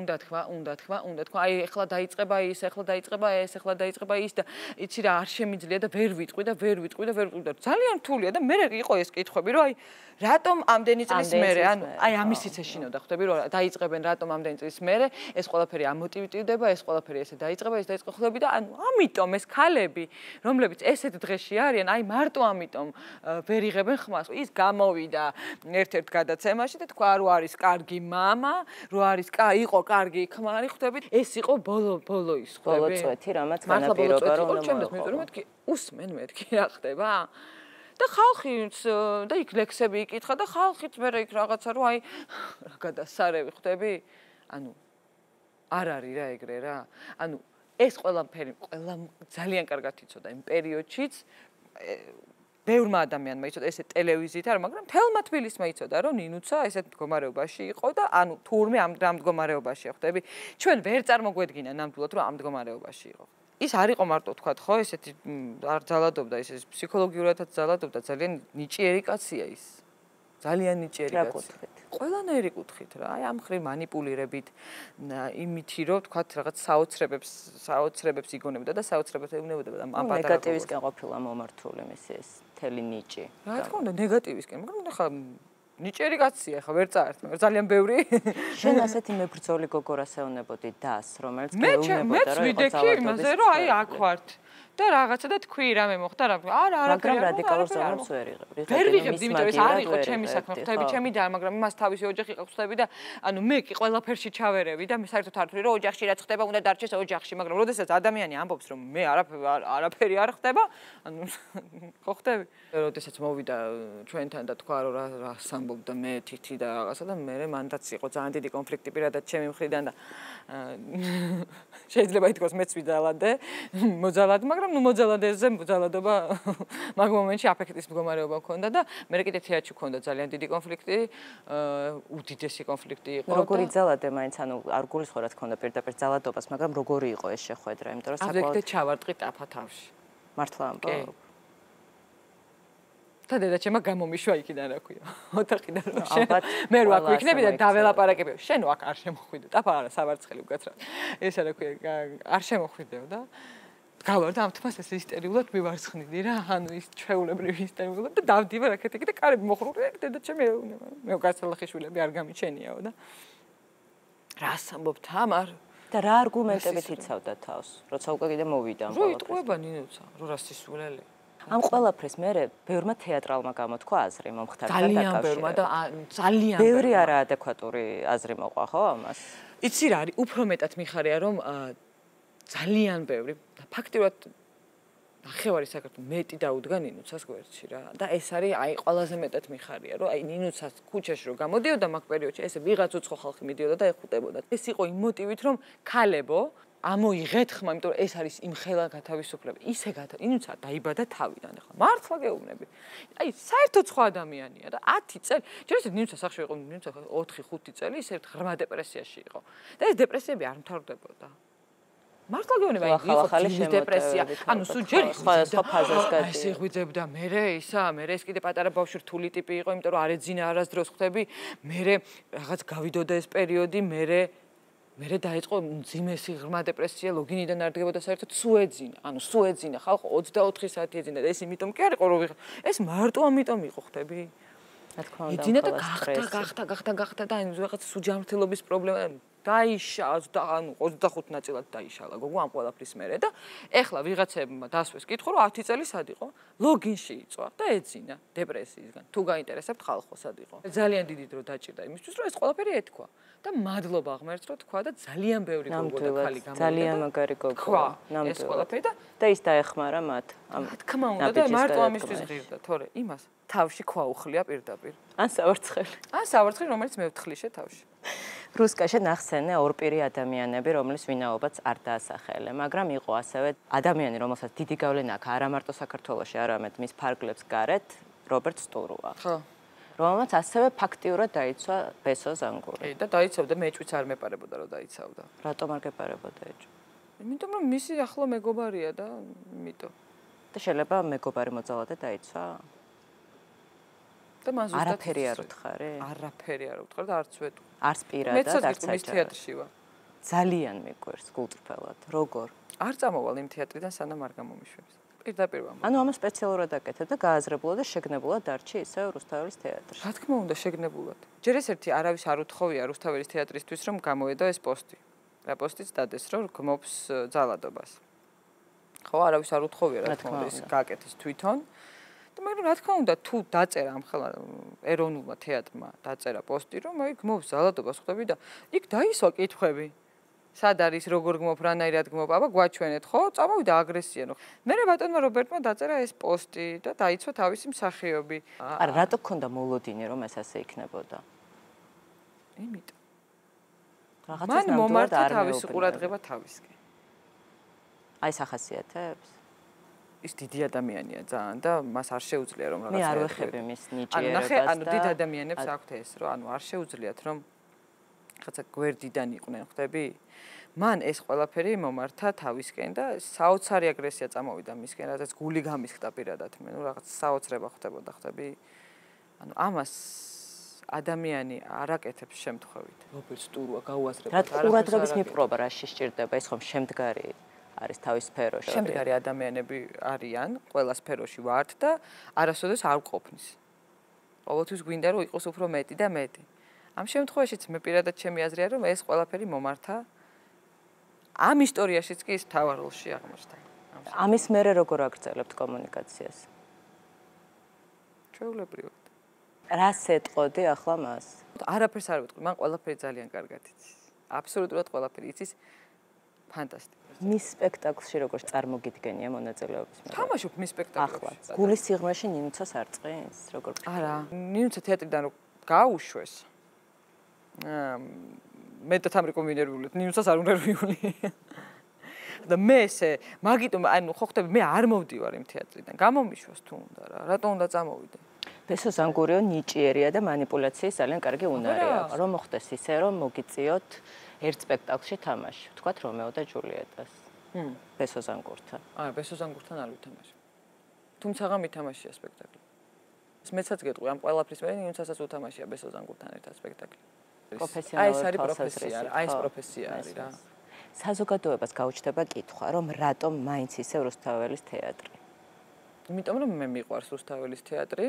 თქვა აი ახლა დაიწყება ის ახლა დაიწყება ეს ახლა დაიწყება ის და იცი რა არ შემიძლია და ვერ ვიტყვი და ძალიან რთულია და მე იყო ეს კითხვები რომ აი რატომ ამდენი წლის მერე ანუ აი ამისიც ეშინოდა ხვდები რომ დაიწყებენ რატომ ამდენი წლის მერე ეს ყველაფერი ამოტივირდება ეს ყველაფერი ესე დაიწყება ეს დაიწყება ხვდები და ანუ ამიტომ ეს ქალები რომლებიც ესეთ დღეში არიან აი მარტო ამიტომ ვერ იღებენ ხმას ის გამოვიდა ერთ-ერთ გადაცემაში და თქვა რომ არის კარგი мама რომ არის იყო კარგი ქმარი ხვდებით ეს იყო ბოლო ის ხვდები ბოლო წვეთი რამაც განაპირობა რომ მოიყო მეთქი უსმენ მეთქი რა ხდება და ხალხიც და იქ ლექსები იკითხა და ხალხიც მე იქ რაღაცა რომ აი რა გადასარევი ხვდები ანუ არ არის რა ეგრე რა ანუ ეს ყველაფერი ძალიან კარგად იცოდა იმ პერიოდშიც ბევრმა ადამიანმა იცოდა ესე ტელევიზიით არ მაგრამ თელმა თბილისმა იცოდა რომ ნინუცა ესეთ მდგომარეობაში იყო და ანუ თურმე ამ მდგომარეობაშია ხვდები ჩვენ ვერ წარმოგვედგინა ნამდვილად რომ ამ მდგომარეობაში იყო ის არ იყო მარტო თქვა ხო ესეთი არ ძალადობდა ეს ფსიქოლოგიურადაც ძალადობდა ძალიან ნიჭიერი კაცია ის ძალიან ნიჭიერი კაცია ყველანაირი კუთხით რა აი ამ ხრი манипуლირებით იმითი რომ თქვა რაღაც საოცრებებს იგონებდა და საოცრებებს ეუბნებოდა ამ პატარა ნეგატივისკენ ყოფილა მომართული მისი ეს თელი ნიჭი რა თქმა უნდა ნეგატივისკენ მაგრამ ხა ნიჭიერი კაცია ხა ვერ წაერთმევ ძალიან ბევრი შენ ასეთი მებრძოლი გოგო რასეუნებოდი დას რომელიც გეუბნებოდა რომ იყო ძალადობის იმაზე რომ აი აქ ვართ და რაღაცა და თქვი რამე მოხდა რა არა მაგრამ რადიკალურ ზონებს ვერ იღებ ვერ ვიღებ იმიტომ ეს არ იყო ჩემი საქმე ხვდები ჩემი და მაგრამ იმას თავისი ოჯახი ყავს ხვდები და ანუ მე კი ყველაფერში ჩავერევი და მე საერთოდ არ ვთვლი რომ ოჯახში რაც ხდება უნდა დარჩეს ოჯახში მაგრამ როდესაც ადამიანი ამბობს რომ მე არაფერი არ ხდება ანუ ხო ხვდები როდესაც მოვიდა ჩვენთან და თქვა რომ რა სამბობდა მე თითი და რაღაცა და მე მანდაც იყო ძალიან დიდი კონფლიქტი პირადად ჩემი მხრიდან და შეიძლება ითქვას მეც ვიძალადე მოძალადე მაგრამ ნუ მოძალადეზე მოძალადობა მაგ მომენტში აფექტის მდგომარეობა მქონდა და მე კიდე თეატრში მქონდა ძალიან დიდი კონფლიქტი უდიდესი კონფლიქტი იყო როგორი ძალადე მაინც ანუ არ გულისხმობ რა თქმა უნდა პირდაპირ ძალადობას მაგრამ როგორი იყო ეს შეხვედრა იმიტომ რომ საკმაოდ და ჩავარტყი ტაფა თავში მართლა ამბობ და დედაჩემა გამომიშვა იქიდან რა ქვია ოთახიდან რომ შენ მე რო აქ ვიქნები და დაველაპარაკებია შენ აქ არ შემოხვიდე ტაფა არა სავარცხელი უკაცრად ესა რა ქვია არ შემოხვიდეო და გავარ და ამ თმას ეს ისტერიულად მივარცხნიდი რა ანუ ის ჩვეულებრივი ისტერიულად და დავდივარ აქეთ იქ და კარები მოხრული დედაჩემი ეუბნება მე გასალახიშვილები არ გამიჩენიაო და რას ამბობ თამარ და რა არგუმენტებით იცავდა თავს როცა უკვე კიდე მოვიდა ამ რო იტყვება ნინოცა რო რა სისულელი ამ ყველაფრის მერე ბევრმა თეატრალმა გამოთქვა აზრი მომხდართან ძალიან ბევრმა და ძალიან ბევრი არაადეკვატური აზრი მოყვა ხო ამას იცი რა არის უფრო მეტად მიხარია რომ ძალიან ბევრი და ფაქტიურად ნახევარი საქართველოს მეტი დაუდგა ნინუცას გვერდში რა და ეს არის აი ყველაზე მეტად მიხარია რომ აი ნინუცას ქუჩაში რომ გამოდიოდა მაგ პერიოდში ესე ვიღაც უცხო ხალხი მიდიოდა და ეხუტებოდა ეს იყო იმ მოტივით რომ ქალებო ამოიღეთ ხმა იმიტომ რომ ეს არის იმ ხელა გათავისუფლება ისე ნინუცა დაიბადა თავიდან ახლა მართლა გეუბნები აი საერთოდ სხვა ადამიანია და 10 წელი შეიძლება ნინუცა სახში იყო ნინუცა 4-5 წელი ისე ღრმა დეპრესიაში იყო და ეს დეპრესიები არ მთავრდებოდა მართლა გეუბნები აი დეპრესია ანუ სულ ჯერ სხვა ფაზას გადი ეს იღვიძებდა მე ეს კიდე პატარა ბავშვი რთული ტიპი იყო იმიტომ რომ არ ეძინა არასდროს ხვდები მე რაღაც გავიდოდა ეს პერიოდი მე დაიწყო მძიმესი ღრმა დეპრესია ლოგინიდან არ დგებოდა საერთოდ სუეძინა ხალხო 24 საათი ეძინა და ეს იმიტომ კი არ იყო რომ ეს მარტო ამიტომ იყო ხვდები რა თქმა უნდა ეძინა და გახდა და აი რაღაც სუჯანმრთელობის პრობლემა დაიშალა და ანუ 25 ნაწილად დაიშალა გოგო ამ ყველაფრის მერე და ეხლა ვიღაცებმა დასვეს კითხო რომ 10 წელი სად იყო ლოგინში იწვა და ეძინა დეპრესიისგან თუ გაინტერესებთ ხალხო სად იყო ძალიან დიდი დრო დაჭირდა იმისთვის რომ ეს ყველაფერი ეთქვა და მადლობა ღმერთს რომ თქვა და ძალიან ბევრი გოგო და ხალი გამოვიდა ძალიან მაგარი გოგო ეს ყველაფერი და ის დაეხმარა მათ რა თქმა უნდა და მარტო ამისთვის ღირდა თორე იმას თავში ქვა უხლია პირდაპირ ან სავარცხელი რომელიც მე ვთხლიშე თავში რუსკაში ნახსენე ორპირი ადამიანები, რომლის ვინაობაც არ დაასახელე, მაგრამ იყო ასევე ადამიანი, რომელსაც დიდი გავლენა აქვს არა მარტო საქართველოში, არამედ მის ფარგლებს გარეთ, რობერტ სტურუა. ხო. რომელმაც ასევე ფაქტიურად დაიცვა ბესო ზანგური. და დაიცავდა, მეჭვიც არ მეპარებოდა, რომ დაიცავდა. რატომ არ გეპარებოდა ეჭვი? იმიტომ რომ მისი ახლო მეგობარია და იმიტომ. და შეიძლება მეგობარი მოძალადე დაიცვა? და მან ზუსტად არაფერი არ უთხარი? არაფერი არ უთხარ და არც ვეტყვი. არც პირადად, არც მის თეატრში ვარ. ძალიან მიყვარს გულწრფელად. როგორ? არ წამოვალ იმ თეატრიდან სანამ არ გამომიშვებს. პირდაპირ ვამბობ. ანუ ამას სპეციალურად აკეთებ და გააზრებულად და შეგნებულად დარჩი ისევ რუსთაველის თეატრში. რა თქმა უნდა, შეგნებულად. ჯერ ეს ერთი არავის არ უთხოვია რუსთაველის თეატრისთვის, რომ გამოვედო ეს პოსტი. რა პოსტიც დადეს, რომ გმობს ძალადობას. ხო, არავის არ უთხოვია, რა თქმა უნდა, ის გააკეთეს თვითონ. და მაგრამ რა თქმა უნდა, თუ დაწერა ამ ხელა ეროვნულმა თეატრმა დაწერა პოსტი, რომ აი გმობს ძალადობას ხვდები და იქ დაისვა კითხვები. სად არის, როგორ გმობ, რანაირად გმობ, აბა გვაჩვენეთ, ხო? წამოვიდა აგრესიანო. მერე ბატონმა რობერტმა დაწერა ეს პოსტი და დაიცვა თავისი მსახიობი. არა, რატო გქონდა მოლოდინი, რომ ეს ასე იქნებოდა? იმიტომ. რაღაცას მან მომართა თავისი ყურადღება თავისკენ. აი ეს ახასიათებს? ის დიდი ადამიანია ძალიან და მას არ შეუძლია რომ რაღაცა. მე არ ვეხები მის ნიჭიერებას და ანუ დიდ ადამიანებს აქვთ ეს, რომ ანუ არ შეუძლიათ რომ რაღაცა გვერდიდან იყვნენ, ხვდები? მან ეს ყველაფერი მომართა თავისკენ და საოცარი აგრესია წამოვიდა მისკენ, რადგან გული გამისხდა პირადად მე, ნუ რაღაც საოცრება ხდებოდა, ხვდები? ანუ ამას ადამიანი არ აკეთებს შემთხვევით. რობერტ სტურუა გაუაზრებოდ რა ყურადღების მიპყრობა რაში სჭირდება, ის ხომ შემდგარი არის თავის სფეროში. შემდგარი ადამიანები არიან, ყველა სფეროში ვართ და არასოდეს არ ყოფნის. ყოველთვის გვინდა რომ იყოს უფრო მეტი და მეტი. ამ შემთხვევაშიც მე პირადად ჩემი აზრია რომ ეს ყველაფერი მომართა. ამ ისტორიაშიც კი ის მთავარ როლში აღმოჩნდა. ამის მერე როგორ აგრძელებთ კომუნიკაციას? ჩვეულებრივად. რას ეტყოდი ახლა მას? არაფერს არ ვეტყვი, მან ყველაფერი ძალიან კარგად იცის. აბსოლუტურად ყველაფერი იცის. ფანტასტიკი. მის სპექტაკლში როგორ წარმოგიდგენია მონაწილეობის მე? თამაშობ მის სპექტაკლში. ახლა გულის სიღრმეში ნინუცას არ წყინს, როგორ? არა, ნინუცა თეატრიდან რო გაუშვეს. მე და თამრიკო მინერვიულით, ნინუცას არ უნერვიული. და მე ესე, მაგიტომ ანუ ხო ხტები, მე არ მოვდივარ იმ თეატრიდან. გამომიშვას თუ უნდა რა, რატომ უნდა წამოვიდე? ბესო ზანგურიო ნიჭიერია და манипуляციის ძალიან კარგი უნარი აქვს. რომ მოხდეს ისე, რომ მოგიწიოთ ერთ სპექტაკლში თამაში, ვთქვათ რომეო და ჯულიეტას. ბესო ზანგურთან. ბესო ზანგურთან არ ვითამაშე. თუმცა მითამაშია სპექტაკლი. ეს მეცაც გეტყვი, ამ ყველაფრის მე ნინუცასაც უთამაშია ბესო ზანგურთან ერთად სპექტაკლი. პროფესიონალური ეს არის პროფესია, აი ეს პროფესია არის რა. საზოგადოებას გაუჩნდება კითხვა, რომ რატომ მაინც ისევ რუსთაველის თეატრი? იმიტომ რომ მე მიყვარს რუსთაველის თეატრი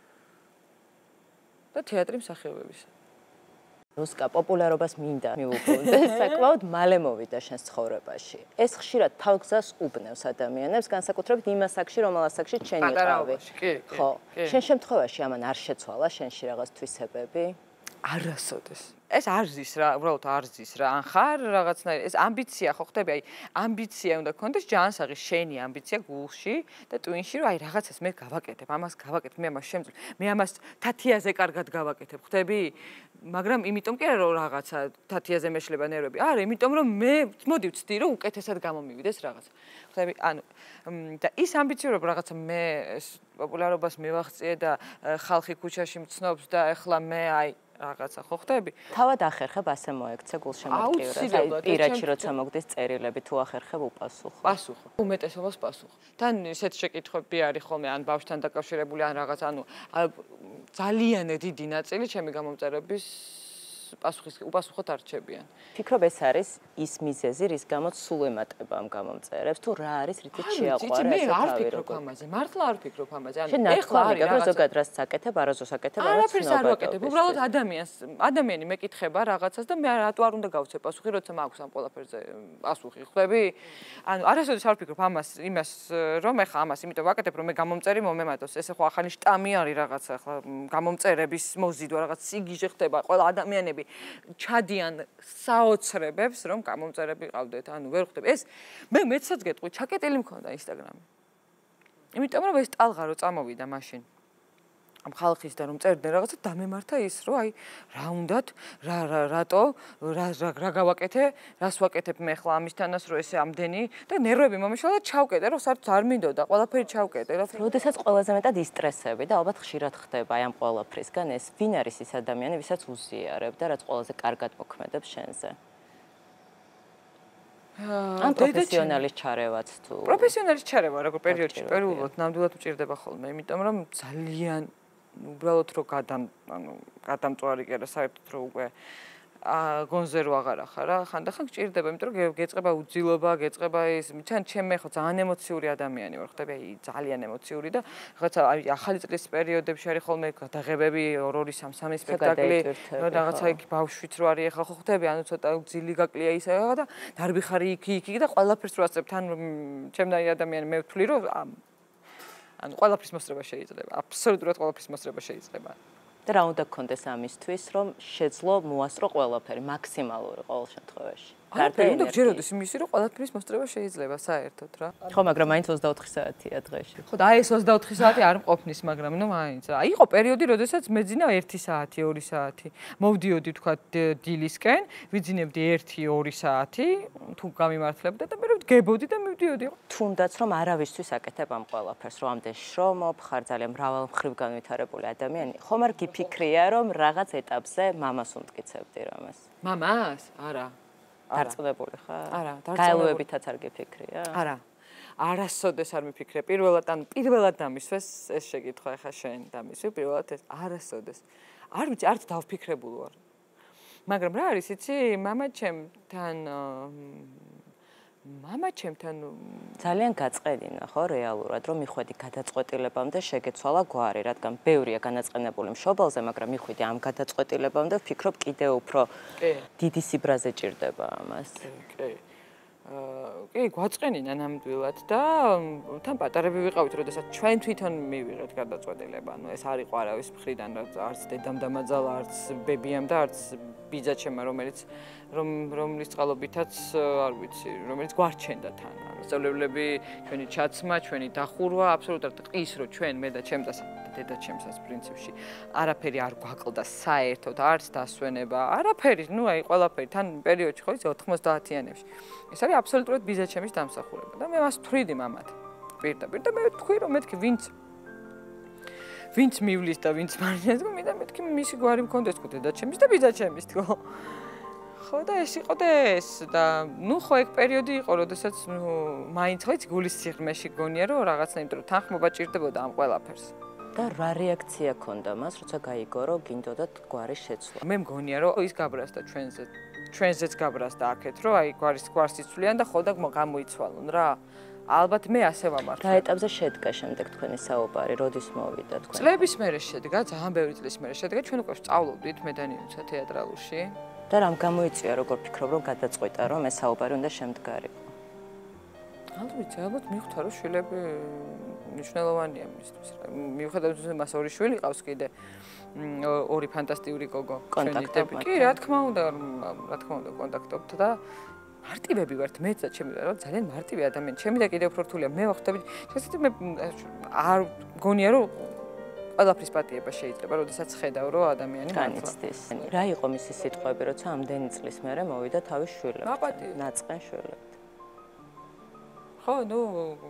და თეატრი მსახიობებისა. რუსკა პოპულარობას მინდა მიუბრუნდეს, საკმაოდ მალე მოვიდა შენს ცხოვრებაში. ეს ხშირად თავგზას უბნევს ადამიანებს, განსაკუთრებით იმ ასაკში, რომ ასაკში შენ იყავი. ხო, შენ შემთხვევაში ამან არ შეცვალა შენში რაღაც თვისებები? არასოდეს. ეს არ ზის რა, უბრალოდ არ ზის რა. ან ხარ რაღაცნაირი, ეს ამბიცია ხო ხტები, აი, ამბიცია უნდა გქონდეს ჯანსაღი შენი ამბიცია გულში და ტვინში, რომ აი რაღაცას მე გავაკეთებ, ამას გავაკეთებ, მე ამას შემძლე, მე ამას თათიაზე კარგად გავაკეთებ, ხტები? მაგრამ იმიტომ კი არა რომ რაღაცა თათიაზე მეშლება ნერვები. არა, იმიტომ რომ მე მოდი ვცდი რომ უკეთესად გამომივიდეს რაღაცა. ხტები? ანუ და ის ამბიციურობა რაღაცა მე პოპულარობას მივაღწიე და ხალხი ქუჩაში მცნობს და ეხლა მე აი რაღაცა ხო ხტები? თავად ახერხებ ასე მოექცე გულშემატკივრებას. აი პირაჩი როცა მოგდის წერილები თუ ახერხებ უპასუხო. პასუხო. უმეტესობას პასუხო. თან ისეთ შეკითხვები არის ხოლმე ან ბავშვთან დაკავშირებული ან რაღაც ანუ ძალიან დიდი ნაწილი ჩემი გამომწერების უპასუხოდ არჩებიან. ფიქრობ ეს არის ის მიზეზი, რის გამოც სულ ემატება ამ გამომწერებს თუ რა არის რითიც შეაყვარა ეს თავი როგორ? მართლა არ ფიქრობ ამაზე. ანუ ეხლა არის ზოგადად რას საკეთებ, არასდროს აკეთებ, არაფერს არ ვაკეთებ. უბრალოდ ადამიანი მეკითხება რაღაცას და მე რატო არ უნდა გავცე პასუხი, როცა მაქვს ამ ყველაფერზე პასუხი, ხვდები? ანუ არასოდეს არ ვფიქრობ იმას რომ ეხლა ამას იმიტომ ვაკეთებ, რომ მე გამომწერი მომემატოს. ესე ხო ახალი შტამი არის რაღაცა ახლა გამომწერების მოზიდვა, რაღაც სიგიჟე ხდება, ყველა ადამიანები ჩადიან საოცრებებს, რომ გამომწერები ყავდეთ, ანუ ვერ ხვდები. ეს მე მეცაც გეტყვი, ჩაკეტილი მქონდა ინსტაგრამი. იმიტომ რომ ეს ტალღა რო წამოვიდა მაშინ. ამ ხალხისთან რომ წერდნენ რაღაცა დამემართა ის რომ აი რა უნდათ რატო რა გავაკეთე რას ვაკეთებ მე ხლა ამისთანაც რომ ესე ამდენი და ნერვები მომიშალა და ჩავკეტე რომ საერთოდ არ მინდოდა ყველაფერი ჩავკეტე რა როდესაც ყველაზე მეტად ისტრესები და ალბათ ხშირად ხდება აი ამ ყველაფრისგან ეს ვინ არის ის ადამიანი ვისაც უზიარებ და რაც ყველაზე კარგად მოქმედებს შენზე ან პროფესიონალის ჩარევაც თუ პროფესიონალის ჩარევა როგორ პერიოდში პირველად ნამდვილად მჭირდება ხოლმე იმიტომ რომ ძალიან უბრალოდ რომ გადამწვარი კი არა საერთოდ რომ უკვე გონზე რო აღარ ახარ რა ხანდახან გჭირდება იმიტომ რომ გეწყება უძილობა გეწყება ის ჩემ ხო ძალიან ემოციური ადამიანი ვარ ხდები აი ძალიან ემოციური და რაღაცა აი ახალი წლის პერიოდებში არის ხოლმე გადაღებები 2-3 სპექტაკლი რაღაცა იქ ბავშვიც რო არის ახლა ხო ხდები ანუ ცოტა ძილი გაკლია ისე და დარბი ხარი იქ და ყველაფერს რო აცებ თან ჩემნაირი ადამიანი მე ვთვლი რომ ანუ ყველაფრის მოსწრება შეიძლება აბსოლუტურად ყველაფრის მოსწრება შეიძლება და რა უნდა გქონდეს ამისთვის რომ შეძლო მოასწრო ყველაფერი მაქსიმალური ყოველ შემთხვევაში გარკვეული უნდა გჯეროდეს იმისი რომ ყველაფრის მოსწრება შეიძლება საერთოდ რა ხო მაგრამ მაინც 24 საათია დღეში ხო და აი ეს 24 საათი არ მყოფნის მაგრამ ნუ მაინც რა იყო პერიოდი როდესაც მეძინა 1 საათი 2 საათი მოვდიოდი თქვა დილისკენ ვიძინებდი 1-2 საათი თუ გამიმართლებდა და მე ვდგებოდი და მივდიოდი თუნდაც რომ არავისთვის აკეთებ ამ ყველაფერს რომ ამდენ შრომობ ხარ ძალიან მრავალ მხრივ განვითარებული ადამიანი ხომ არ გიფიქრია რომ რაღაც ეტაპზე მამას უმტკიცებდი რამეს მამას არა დარწმუნებული ხარ? არა, გაელვებითაც არ გიფიქრია? არა. არასოდეს არ მიფიქრე. პირველად დამისვეს ეს შეკითხვა ხა შენ დამისვი პირველად ეს არასოდეს. არ ვიცი, არც დავფიქრებული ვარ. მაგრამ რა არის, იცი, მამა ჩემთან ძალიან გაწყედინა ხო რეალურად რომ მიხვედი გადაწყვეტილებამდე შეგეცვალა გვარი რადგან ბევრია განაწყენებული მშობელზე მაგრამ მიხვედი ამ გადაწყვეტილებამდე ვფიქრობ კიდე უფრო დიდი სიბრაზე ჭირდება ამას კი გვაწყენინა ნამდვილად და თან პატარები ვიყავით როდესაც ჩვენ თვითონ მივიღეთ გადაწყვეტილება ანუ ეს არ იყო არავის მხრიდან არც დედამ დამაძალა არც ბებიამ და არც ბიძაჩემმა რომლის წყალობითაც არ ვიცი რომელიც გვარჩენდა თან ანუ სწავლებლები ჩვენი ჩაცმა ჩვენი დახურვა აბსოლუტურად ყის რომ ჩვენ მე და ჩემ დედაჩემსაც პრინციპში არაფერი არ გვაკლდა საერთოდ არც დასვენება არაფერი ნუ აი ყველაფერი თან პერიოდში ხო იცი 90-იანებში ეს არის აბსოლუტურად ბიძაჩემის დამსახურება და მე მას ვთვლიდი მამად პირდაპირ და მე ვთქვი რომ მეთქი ვინც მივლის და ვინც მარჯვენას და მეთქი მისი გვარი მქონდეს თქო დედაჩემის და ბიძაჩემის თქო ხო და ეს იყო და ეს და ნუ ხო ეგ პერიოდი იყო როდესაც ნუ მაინც ხო იცი გულის სიღრმეში გონია რომ რაღაცა იმიტომ რომ თანხმობა ჭირდებოდა ამ ყველაფერს და რა რეაქცია ქონდა მას როცა გაიგო რომ გინდოდათ გვარის შეცვლა მე მგონია რომ ის გაბრაზდა ჩვენზეც გაბრაზდა აქეთ რომ აი გვარს იცვლიან და ხო და გამოიცვალონ რა ალბათ მე ასე ვამართლე. რა ეტაპზე შედგა შემდეგ თქვენი საუბარი, როდის მოვიდა თქვენ? წლების მერე შედგა, ძალიან ბევრი წლის მერე შედგა. ჩვენ უკვე სწავლობდით მედანიუცა თეატრალურში. და რამ გამოიწვია, როგორ ფიქრობ, რომ გადაწყვიტა, რომ ეს საუბარი უნდა შემდგარიყო? არ ვიცი, ალბათ მიხვდა, რომ შვილები მნიშვნელოვანია მისთვის. მიუხედავად იმისა, მას ორი შვილი ყავს კიდე. ორი ფანტასტიკური გოგო. კონტაქტები. კი, რა თქმა უნდა, კონტაქტობთ და მარტივები ვართ მეც და ჩემი რა ძალიან მარტივი ადამიანი. ჩემი და კიდევ უფრო რთულია. მე ვახტები, შესაძლოა მე არ გონია რომ ყველაფრის პატიება შეიძლება, როდესაც ხედავ რომ ადამიანი განიცდის. რა იყო მისი სიტყვები, როცა ამდენი წლის მერე მოვიდა თავის შვილებს? მაპატიე. ნაწყენ შვილებს. ხო, ნუ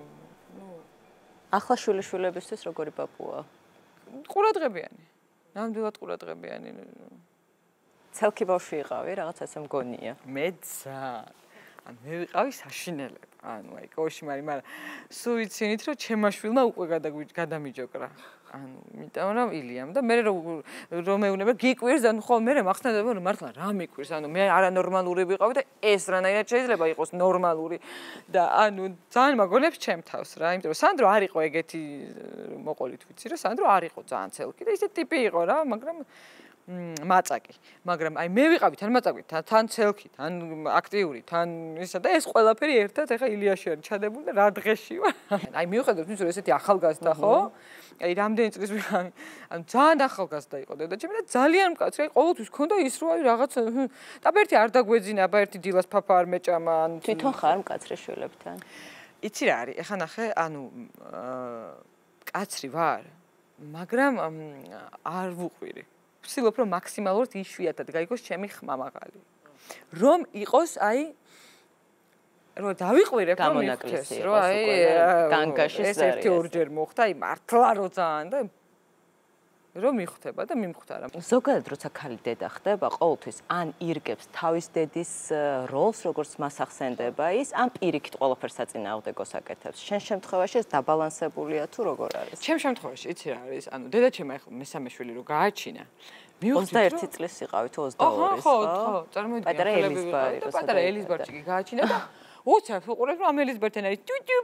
ახლა შვილებისთვის როგორი პაპუა? ყურადღებიანი. ნამდვილად ყურადღებიანი. ცელქი ბავშვი იყავი, რაღაც ასე მგონია. მე ძალიან. ან მე ვიყავი საშინელება. ანუ აი კოში მაგრამ სულ ვიცინით რომ ჩემმა შვილმა უკვე გადამიჯოკრა. ანუ იმიტომ რომ ილიამ და მე რომ მეუნება გიკვირს ანუ ხო მე მახსენდება რომ მართლა რა მიკვირს ანუ მე არანორმალური ვიყავი და ეს რანაირად შეიძლება იყოს ნორმალური და ანუ ძალიან მაგონებს ჩემ თავს რა იმიტომ რომ სანდრო არ იყო ეგეთი მოყოლით ვიცი რა სანდრო არ იყო ძალიან ცელკი და ისე ტიპი იყო რა მაგრამ მაწაკი მაგრამ აი მე ვიყავი თან მაწაკი თან ცელკი თან აქტიური თან ისა და ეს ყველაფერი ერთად ეხა ილიაში არის ჩადებული და რა დღეში ვარ აი მიუხედავად იმისა რომ ესეთი ახალგაზრდა ხო აი რამდენი წლის ვიყავი ანუ ძალიან ახალგაზრდა იყო დედაჩემი და ძალიან მკაცრი აი ყოველთვის ქონდა ის რომ აი რაღაც და ერთი არ დაგვეძინა აბა ერთი დილას ფაფა არ მეჭამა ან თვითონ ხარ მკაცრი შვილებთან იცი რა არის ეხა ნახე ანუ კაცრი ვარ მაგრამ არ ვუყვირი. ვცდილობ რომ მაქსიმალურად იშვიათად გაიგოს ჩემი ხმა მაღალი. რომ იყოს აი რომ დავიყვირებ რომ გამონაკლისი იყოს უკვე განგაში ეს ერთი ორჯერ მოხდა აი მართლა რო ძალიან და რომ მიხვდება და მიმხვდა. ზოგადად როცა ქალი დედა ხდება ყოველთვის ან ირგებს თავის დედის როლს როგორც მას ახსენდება ის ან პირიქით ყველაფერს საწინააღმდეგოს აკეთებს. შენ შემთხვევაში ეს დაბალანსებულია თუ როგორ არის? ჩემ შემთხვევაში იცი რა არის? ანუ დედაჩემ ახლა მესამე შვილი რო გააჩინა 21 წლის იყავი თუ 22-ის ხო წარმოიდგინე პატარა ელიზბარი პატარა ელიზბარჭი გააჩინა და უცებ უყურებ რომ ამ ელიზბერთან არის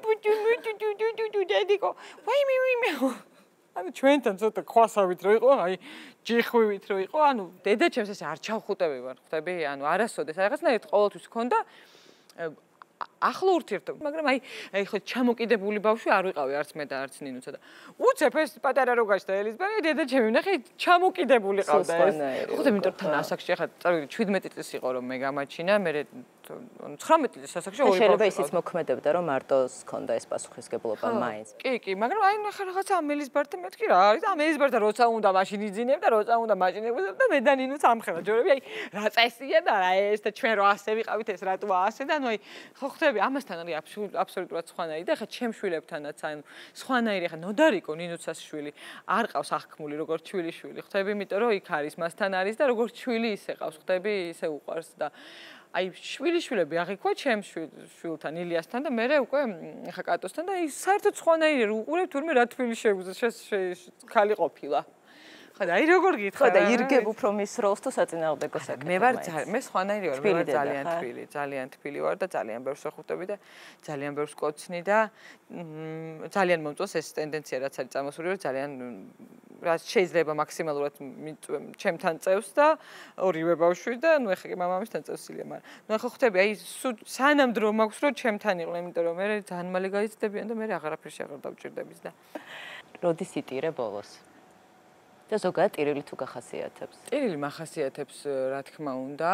დედიკო ვაიმე ანუ ჩვენთან ცოტა ქვასავით რო იყო აი ჯიხვივით რო იყო ანუ დედაჩემს ეს არ ჩავხუტები ვარ ხვდები ანუ არასოდეს რაღაცნაირად ყოველთვის ქონდა ახლა ურთიერთობა მაგრამ აი ხო ჩამოკიდებული ბავშვი არ ვიყავი არც მე და არც ნინუცა და უცებ ეს პატარა რო გაჩნდა ელიზბარი დედაჩემი ნახე ჩამოკიდებული ყავდა ეს ხვდები იმიტომ თან ასაკში ახლა წავიდი 17 წლის იყო რომ მე გამაჩინა მე 19 წლის ასაკში ორი შეიძლება ისიც მოქმედებდა რომ მარტოს ქონდა ეს პასუხისგებლობა მაინც კი მაგრამ აი ნახე რაღაცა ამ ელიზბართან მეთქი რა არის ამ ელიზბართან როცა უნდა მაშინ იძინებ და როცა უნდა მაშინ ებუზებ და მე და ნინუც ამხელა ჯორები აი რა წესია და რა ეს და ჩვენ რო ასე ვიყავით ეს რატოა ასე და ანუ აი ხო ხვდები ამასთან არის აბსოლუტურად სხვანაირი და ხა ჩემ შვილებთანაც ანუ სხვანაირი ხა ნოდარიკო ნინუცას შვილი არ ყავს აღქმული როგორც შვილიშვილი ხვდები იმიტომ რომ იქ არის მასთან არის და როგორც შვილი ისე ყავს ხვდები ისე უყვარს და აი შვილიშვილები აღიქვა ჩემ შვილთან ილიასთან და მე უკვე ხა კატოსთან და ის საერთოდ სხვანაირი უყურებ თურმე რა თვილი შეგვიძლია ქალი ყოფილა ხა და აი როგორ გითხრა და ირგებ უფრო მის როლს თუ საწინააღმდეგოს აკეთებ მე სხვანაირი ვარ მე ძალიან თბილი ვარ და ძალიან ბევრს ვეხუტები და ძალიან ბევრს კოცნი და ძალიან მომწონს ეს ტენდენცია რაც არის წამოსული რომ ძალიან რაც შეიძლება მაქსიმალურად ჩემთან წევს და ორივე ბავშვი და ნუ ეხა კი მამამისთან წევს სილია მაგრამ ნუ ეხა ხვდები აი სანამ დრო მაქვს რომ ჩემთან იყვნენ იმიტომ რომ მე ძალიან მალე გაიცდებიან და მე აღარაფერში აღარ დავჭირდების და როდის იტირე ბოლოს და ზოგადად ტირილი თუ გახასიათებს? ტირილი მახასიათებს რა თქმა უნდა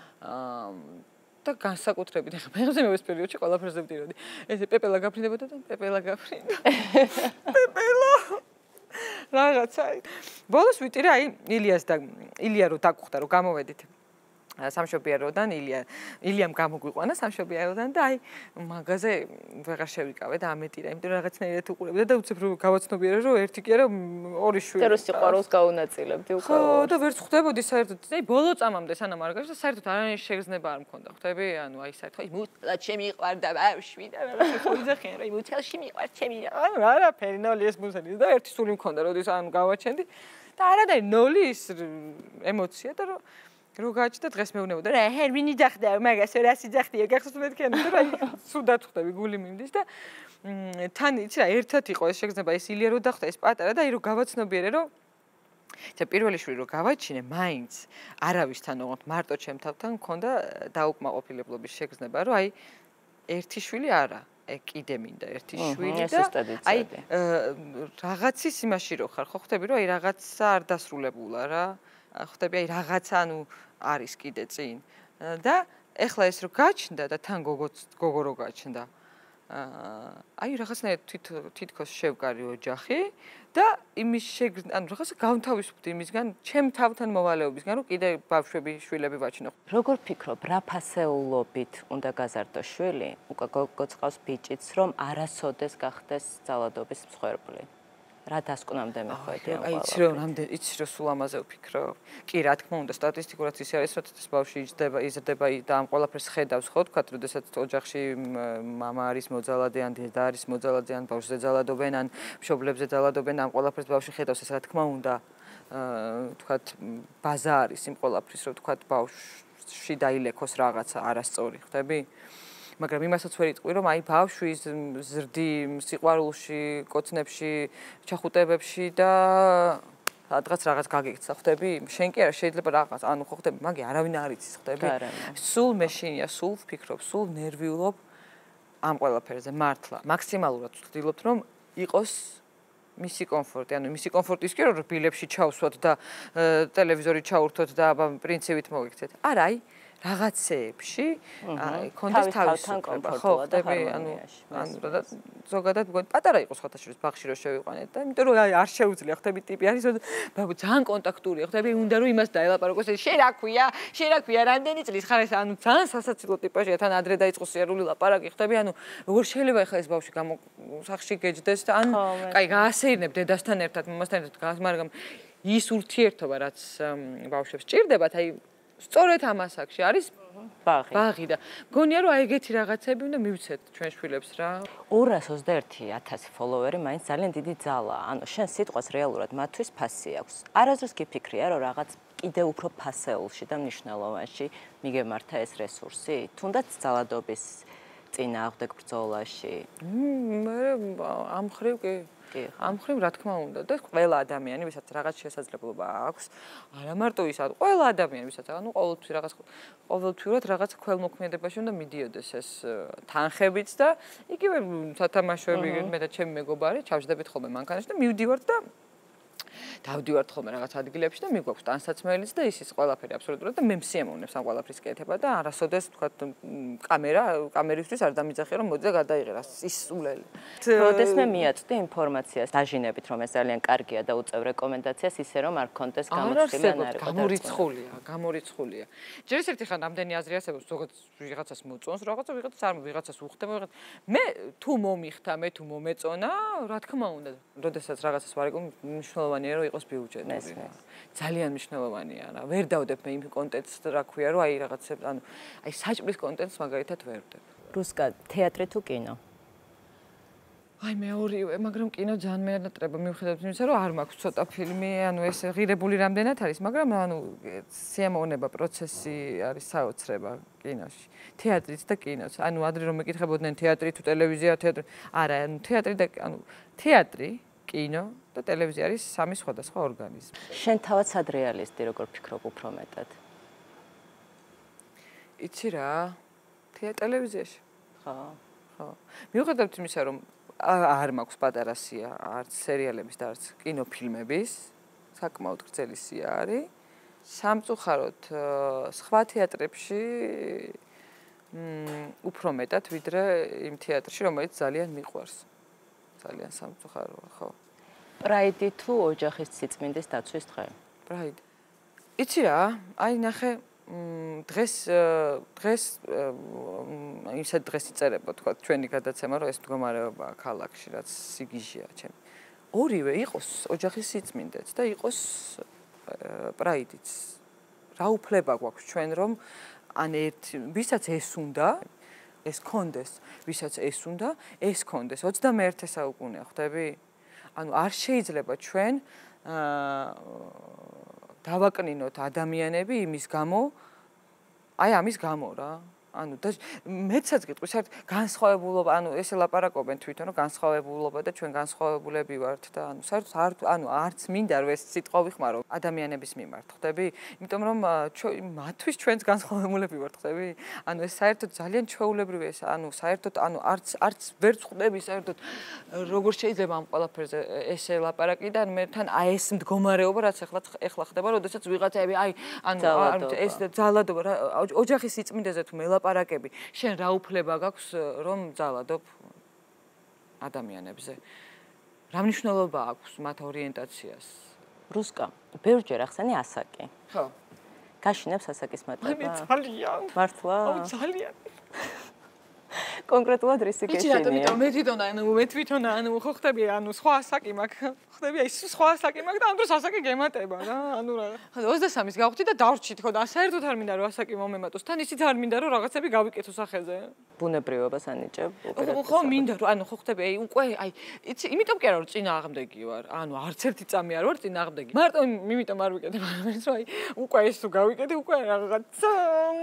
და განსაკუთრებით ახლა მეგზემების პერიოდში ყველაფერზე ვტიროდი. ესე პეპელა გაფრინდებოდა და პეპელა გაფრინდა. პეპელა რაღაცა. ბოლოს ვიტირე აი ილიას და ილია რო დაგხვდა რომ გამოვედით. სამშობიაროდან ილიამ გამოგვიყვანა სამშობიაროდან და აი მაგაზე ვეღარ შევიკავე და ამეტირა იმიტომ რომ რაღაცნაირად უყურებდა და უცებ რომ გავაცნობიერე რომ ერთი კი არა ორი შვილი და რო სიყვარულს გაუნაწილებდი უკვე ხო და ვერც ხვდებოდი საერთოდ აი ბოლო წამამდე სანამ არ გაჩნდა საერთოდ არანაირი შეგრძნება არ მქონდა ხვდები ანუ აი საერთოდ აი მუცლა ჩემი იყვარდა ბავშვი და ხოიძახენ რა მუცელში მიყვარს ჩემი არაფერი ნოლი ეს მუსელი და ერთი სული მქონდა როდის ანუ გავაჩენდი და არადაი ნოლი ის ემოცია და რო გააჩნდა დღეს მეუბნებოდა რა ჰერმინი ძახდა მაგას რას იძახდია გახსოვს მეთქენ და რა სუდად ხვდები გული მიმდის და თან იცი რა ერთად იყო ეს შეგრძნება ეს ილია რო დახვდა ეს პატარა და აი რო გავაცნობიერე რომ და პირველი შვილი რო გავაჩინე მაინც არავისთან ოღონდ მარტო ჩემთავთან მქონდა დაუკმაყოფილებლობის შეგრძნება რომ აი ერთი შვილი არა კიდე მინდა ერთი შვილი და აი რაღაცის იმაში რო ხარ ხო ხვდები რომ აი რაღაცა არ დასრულებულა რა ხვდები აი რაღაცა ანუ არის კიდე წინ და ეხლა ეს რო გაჩნდა და თან გოგო რო გაჩნდა აი რაღაცნაირად თითქოს შევკარი ოჯახი და იმის ანუ რაღაცა გავთავისუფლდი იმისგან ჩემ თავთან მოვალეობისგან რომ კიდე ბავშვები შვილები ვაჩინო როგორ ფიქრობ რა ფასეულობით უნდა გაზარდოს შვილი უკვე გოგოც ყავს ბიჭიც რომ არასოდეს გახდეს ძალადობის მსხვერპლი რა დასკვნამდე მეხვედი აი იცი რომ სულ ამაზე ვფიქრობ კი რა თქმა უნდა სტატისტიკურად ისე არის რომ ეს ბავშვი იზრდება და ამ ყველაფერს ხედავს ხო თქვა როდესაც ოჯახში მამა არის მოძალადე ან დედა არის მოძალადე ან ბავშვზე ძალადობენ ან მშობლებზე ძალადობენ ამ ყველაფერს ბავშვი ხედავს ეს რა თქმა უნდა თქვა ბაზა არის იმ ყველაფრის რომ თქვა ბავშვი დაილექოს რაღაცა არასწორი ხდები მაგრამ იმასაც ვერ იტყვი რომ აი ბავშვი ზრდი სიყვარულში, კოცნებში, ჩახუტებებში და რაღაც გაგიქცა ხდები? შენ კი არა შეიძლება რაღაც ანუ ხო ხდები, მაგი არავინ არ იცის ხდები? სულ მეშინია, სულ ვფიქრობ, სულ ნერვიულობ ამ ყველაფერზე მართლა. მაქსიმალურად ვცდილობთ რომ იყოს მისი კომფორტი, ანუ მისი კომფორტი ის კი რომ ბილებში ჩავსვათ და ტელევიზორი ჩაურთოთ და პრინციპით მოგიქცეთ. არა, აი რაღაცეებში კონდეს თავისუფლება. ხო, ხდები, ანუ ზოგადად პატარა იყოს ხოთაშორის ბაღში რო შევიყვანეთ და იმიტომ რომ არ შეუძლია ხდები ტიპი არის ბაბუ ძალიან კონტაქტურია ხდები უნდა რომ იმას დაელაპარაკოს შენ რა ქვია რამდენი წლის ხარ ეს ანუ ძალიან სასაცილო ტიპაჟია თან ადრე დაიწყო სიარული ლაპარაკი ხდები ანუ როგორ შეიძლება ახლა ეს ბავშვი სახში გეჯდეს და ან კაი გაასეირნებ დედასთან ერთად მამასთან ერთად მაგრამ ის ურთიერთობა რაც ბავშვებს ჭირდებათ აი სწორედ ამ ასაკში არის ბაღი და გონია რომ აი ეგეთი რაღაცები უნდა მივცეთ ჩვენ შვილებს რა 221,000 ფოლოვერი მაინც ძალიან დიდი ძალაა ანუ შენ სიტყვას რეალურად მათთვის ფასი აქვს არასდროს გიფიქრია რომ რაღაც კიდევ უფრო ფასეულში და მნიშვნელოვანში მიგემართა ეს რესურსი თუნდაც ძალადობის წინააღმდეგ ბრძოლაში ამ ხრივ კი ამ ხრივ რა თქმა უნდა და ყველა ადამიანი ვისაც რაღაც შესაძლებლობა აქვს არა მარტო ის ყველა ადამიანი ვისაც ანუ ყოველთვიურად რაღაც ქველმოქმედებაში უნდა მიდიოდეს ეს თანხებიც და იგივე სათამაშოები მე და ჩემი მეგობარი ჩავждდებით ხოლმე მანქანაში და მივდივართ და დავდივართ ხოლმე რაღაც ადგილებში და მიგვაქვს ტანსაცმელიც და ის ყველაფერი აბსოლუტურად და მე მსიამოვნებს ამ ყველაფრის კეთება და არასოდეს თქვა კამერისთვის არ დამიძახე რომ მოდი და გადაიღე ის სულელი. როდესმე მიაწვდი ინფორმაციას დაჟინებით რომ ეს ძალიან კარგია და უწევ რეკომენდაციას ისე რომ არ კონტეს გამოცდილი ან არ იყო გამორიცხულია. ჯერ ეს ერთი ხან ამდენი აზრი არსებობს ზოგადად ვიღაცას მოწონს ვიღაცას არ ვიღაცას უხდება მე თუ მომიხთა მე თუ მომეწონა რა თქმა უნდა როდესაც რაღაცას ვარეკო მნიშვნელოვანია რომ იყოს ბიუჯეტი. ძალიან მნიშვნელოვანია რა. ვერ დავდებ მე იმ კონტენტს რა ქვია რომ აი რაღაცებს ანუ აი საჭმლის კონტენტს მაგალითად ვერ ვდებ. რუსკა თეატრი თუ კინო? აი მე ორივე, მაგრამ კინო ძალიან მეანატრება მივხვდებით იმისა რომ არ მაქვს ცოტა ფილმი, ანუ ეს ღირებული რამდენად არის, მაგრამ ანუ სიამოვნება პროცესი არის საოცრება კინოში. თეატრიც და კინოც. ანუ ადრე რომ მეკითხებოდნენ თეატრი თუ ტელევიზია, თეატრი. არა, ანუ თეატრი და ანუ თეატრი კინო და ტელევიზია არის სამი სხვადასხვა ორგანიზმი. შენ თავად სად რეალისტი როგორ ფიქრობ უფრო მეტად? იცი რა, ტელევიზიაში. ხო. ხო. მიუხედავად იმისა, რომ არ მაქვს პატარა სია, არც სერიალების და არც კინოფილმების, საკმაოდ გრძელი სია არის. სამწუხაროდ სხვა თეატრებში უფრო მეტად ვიდრე იმ თეატრში, რომელიც ძალიან მიყვარს. ძალიან სამწუხაროა, ხო. პრაიდი თუ ოჯახის სიწმინდის დაცვის დღე? პრაიდი. იცი რა, აი ნახე დღეს ისეთ დღეს იწერებო თქვა ჩვენი გადაცემა რომ ეს მდგომარეობაა ქალაქში რაც სიგიჟეა ჩემი. ორივე იყოს ოჯახის სიწმინდეც და იყოს პრაიდიც. რა უფლება გვაქვს ჩვენ რომ ან ვისაც ეს უნდა ეს კონდეს, ვისაც ეს უნდა, ეს კონდეს 21 საუკუნე, ხვდები? ანუ არ შეიძლება ჩვენ დავაკნინოთ ადამიანები იმის გამო, აი ამის გამო რა. ანუ და მეცაც გიტყვი, საერთოდ განსხვავებულობა, ანუ ესე ლაპარაკობენ თვითონ, რომ განსხვავებულობა და ჩვენ განსხვავებულები ვართ და ანუ საერთოდ არც მინდა რომ ეს სიტყვა ვიხმარო ადამიანების მიმართ, ხვდები? იმიტომ რომ მათთვის ჩვენც განსხვავებულები ვართ, ხვდები? ანუ ეს საერთოდ ძალიან ჩვეულებრივი ეს, ანუ საერთოდ ანუ არც ვერ ვხვდები საერთოდ როგორ შეიძლება ამ ყველაფერზე ესე ლაპარაკი და მე თან აი ეს მდგომარეობა რაც ეხლა ხდება, როდესაც ვიღაცები აი ანუ ეს ძალადობა ოჯახის სიწმინდეზე თუ ლაპარაკები, შენ რა უფლება გაქვს რომ ძალადობ ადამიანებზე? რა მნიშვნელობა აქვს მათ ორიენტაციას? რუსკა, ბევრჯერ ახსენი ასაკი. ხო. გაშინებს ასაკის მატება? მე ძალიან. მართლა? აუ ძალიან. კონკრეტულად რისი გეშინია? იმიტომ მე თვითონ ანუ ხო ხდები ანუ სხვა ასაკი მაქვს. ხდები ეს სხვა ასაკი მაქვს და ამ დროს ასაკი გემატება რა. ანუ რა. 23-ის გავხდი და დავრჩი თქო და საერთოდ არ მინდა რომ ასაკი მომემატოს. თან ისიც არ მინდა რომ რაღაცები გავიკეთო სახეზე. ბუნებრიობას ანიჭებ? ხო მინდა რომ ანუ ხო ხდები აი უკვე აი იცი იმიტომ კი არა რომ წინააღმდეგი ვარ. ანუ არც ერთი წამი არ ვარ წინააღმდეგი. მარტო იმიტომ არ ვიკეთებ ამას რომ აი უკვე ეს თუ გავიკეთე უკვე რაღაცა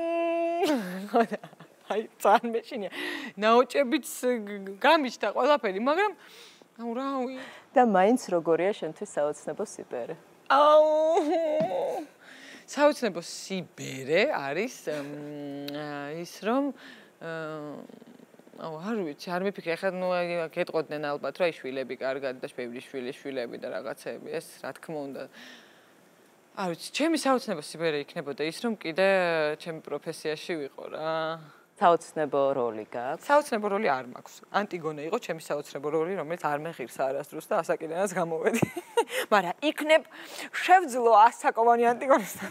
აი ძალიან მეშინია. ნაოჭებიც გამიჩნდა ყველაფერი, მაგრამ აუ რავი. და მაინც როგორია შენთვის საოცნებო სიბერე? აუ საოცნებო სიბერე არის ის რომ აუ არ ვიცი, არ მიფიქრე, ახლა ნუ გეტყოდნენ ალბათ რა შვილები კარგად და ბევრი შვილები და რაღაცები, ეს რა თქმა უნდა. არ ვიცი, ჩემი საოცნებო სიბერე იქნებოდა ის, რომ კიდე ჩემი პროფესიაში ვიყო რა. საოცნებო როლი გაქვს? საოცნებო როლი არ მაქვს. ანტიგონე იყო ჩემი საოცნებო როლი, რომელიც არ მეღირს არასდროს და ასაკიდანაც გამოვედი. მაგრამ იქნებ შევძლო ასაკოვანი ანტიგონესთან.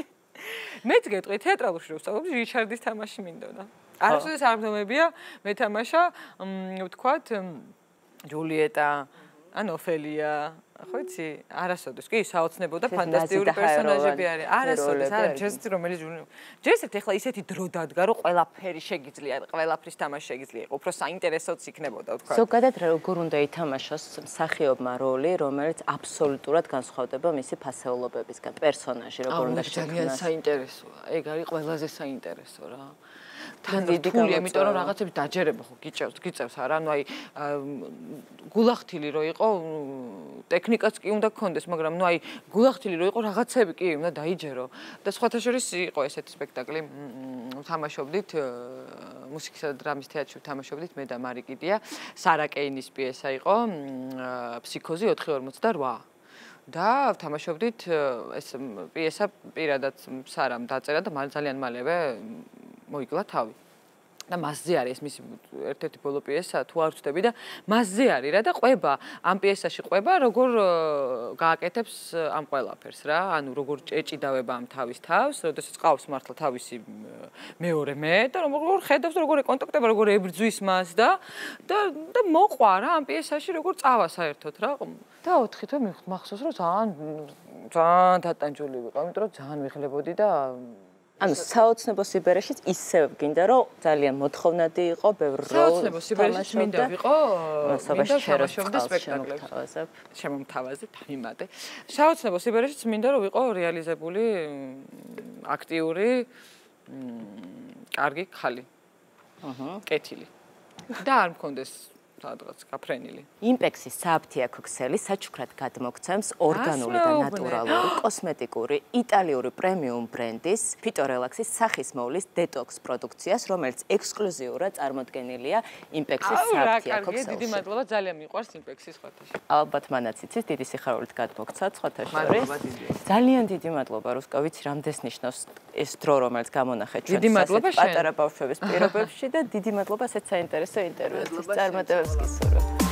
მეც გეტყვი თეატრალურში რომ ვსწავლობდი, რიჩარდის თამაში მინდოდა. არასოდეს არ მგონებია მეთამაშა, ვთქვათ, ჯულიეტა, ან ოფელია, ხო იცი, არასოდეს. კი, საოცნებო და ფანტასტიკური პერსონაჟები არის. არასოდეს, არა, ჯერ რომელიც ჯერ ახლა ისეთი დრო დადგა, რომ ყველაფერი შეგიძლია, ყველაფრის თამაში შეგიძლია, უფრო საინტერესოც იქნებოდა, ვთქვათ. ზოგადად როგორ უნდა ითამაშოს მსახიობმა როლი, რომელიც აბსოლუტურად განსხვავდება მისი ფასეულობებისგან, პერსონაჟი, როგორ უნდა ძალიან საინტერესოა. ეგ არის ყველაზე საინტერესო რა. თან რთული, იმიტომ რომ რაღაცები დაჯერება ხო გიწევს არა, ანუ აი გულახთილი რო იყო, ტექნიკაც კი უნდა გქონდეს, მაგრამ ნუ აი გულახთილი რო იყო, რაღაცები კი უნდა დაიჯერო. და სხვათა შორის იყო ესეთი სპექტაკლი, თამაშობდით მუსიკისა და დრამის თეატრში თამაშობდით მე და მარიკიდია, სარა კეინის პიესა იყო, ფსიქოზი 448. და თამაშობდით ეს პიესა პირადად სარამ დაწერა და ძალიან მალევე მოიკლა თავი. და მასზე არის მისი ერთ-ერთი ბოლო პიესა, თუ არ ვწდები და მასზე არის რა და ყვება, ამ პიესაში ყვება, როგორ გააკეთებს ამ ყველაფერს რა, ანუ როგორ ეჭიდავება ამ თავის თავს, როდესაც ყავს მართლა თავისი მეორე მე და როგორ ხედავს, როგორ ეკონტაქტება, როგორ ებრძვის მას და მოყვა რა ამ პიესაში როგორ წავა საერთოდ რა. და 4 თვე მახსოვს რომ ძალიან დატანჯული ვიყავ, იმიტომ რომ ძალიან ვიხლებოდი და ანუ საოცნებო სიბერეშიც ისევ გინდა რომ ძალიან მოთხოვნადი იყო, ბევრ როლს საოცნებო სიბერეშიც მინდა ვიყო, მინდა თამაშობდი სპექტაკლებს. შემომთავაზებ, ამიმატე. საოცნებო სიბერეშიც მინდა რომ ვიყო რეალიზებული აქტიური კარგი ხალი. კეთილი. და არ მქონდეს სადღაც გაფრენილი. იმპექსის სააფთიაქო ქსელი საჩუქრად გადმოგცემს ორგანული და ნატურალური კოსმეტიკური იტალიური პრემიუმ ბრენდის ფიტორელაქსის სახის მოვლის დეტოქს პროდუქციას, რომელიც ექსკლუზიურად წარმოდგენილია იმპექსის სააფთიაქო ქსელში. დიდი მადლობა, ძალიან მიყვარს იმპექსი სხვათა შორის. ალბათ მანაც იცის, დიდი სიხარულით გადმოგცათ სხვათა შორის. ძალიან დიდი მადლობა რუსკა, ვიცი რამდენს ნიშნავს ეს დრო, რომელიც გამონახეთ ჩვენს პატარა ბავშვების პირობებში და დიდი მადლობა ასეთ საინტერესო ინტერვიუსთვის. წარმატებებს გისურვებთ.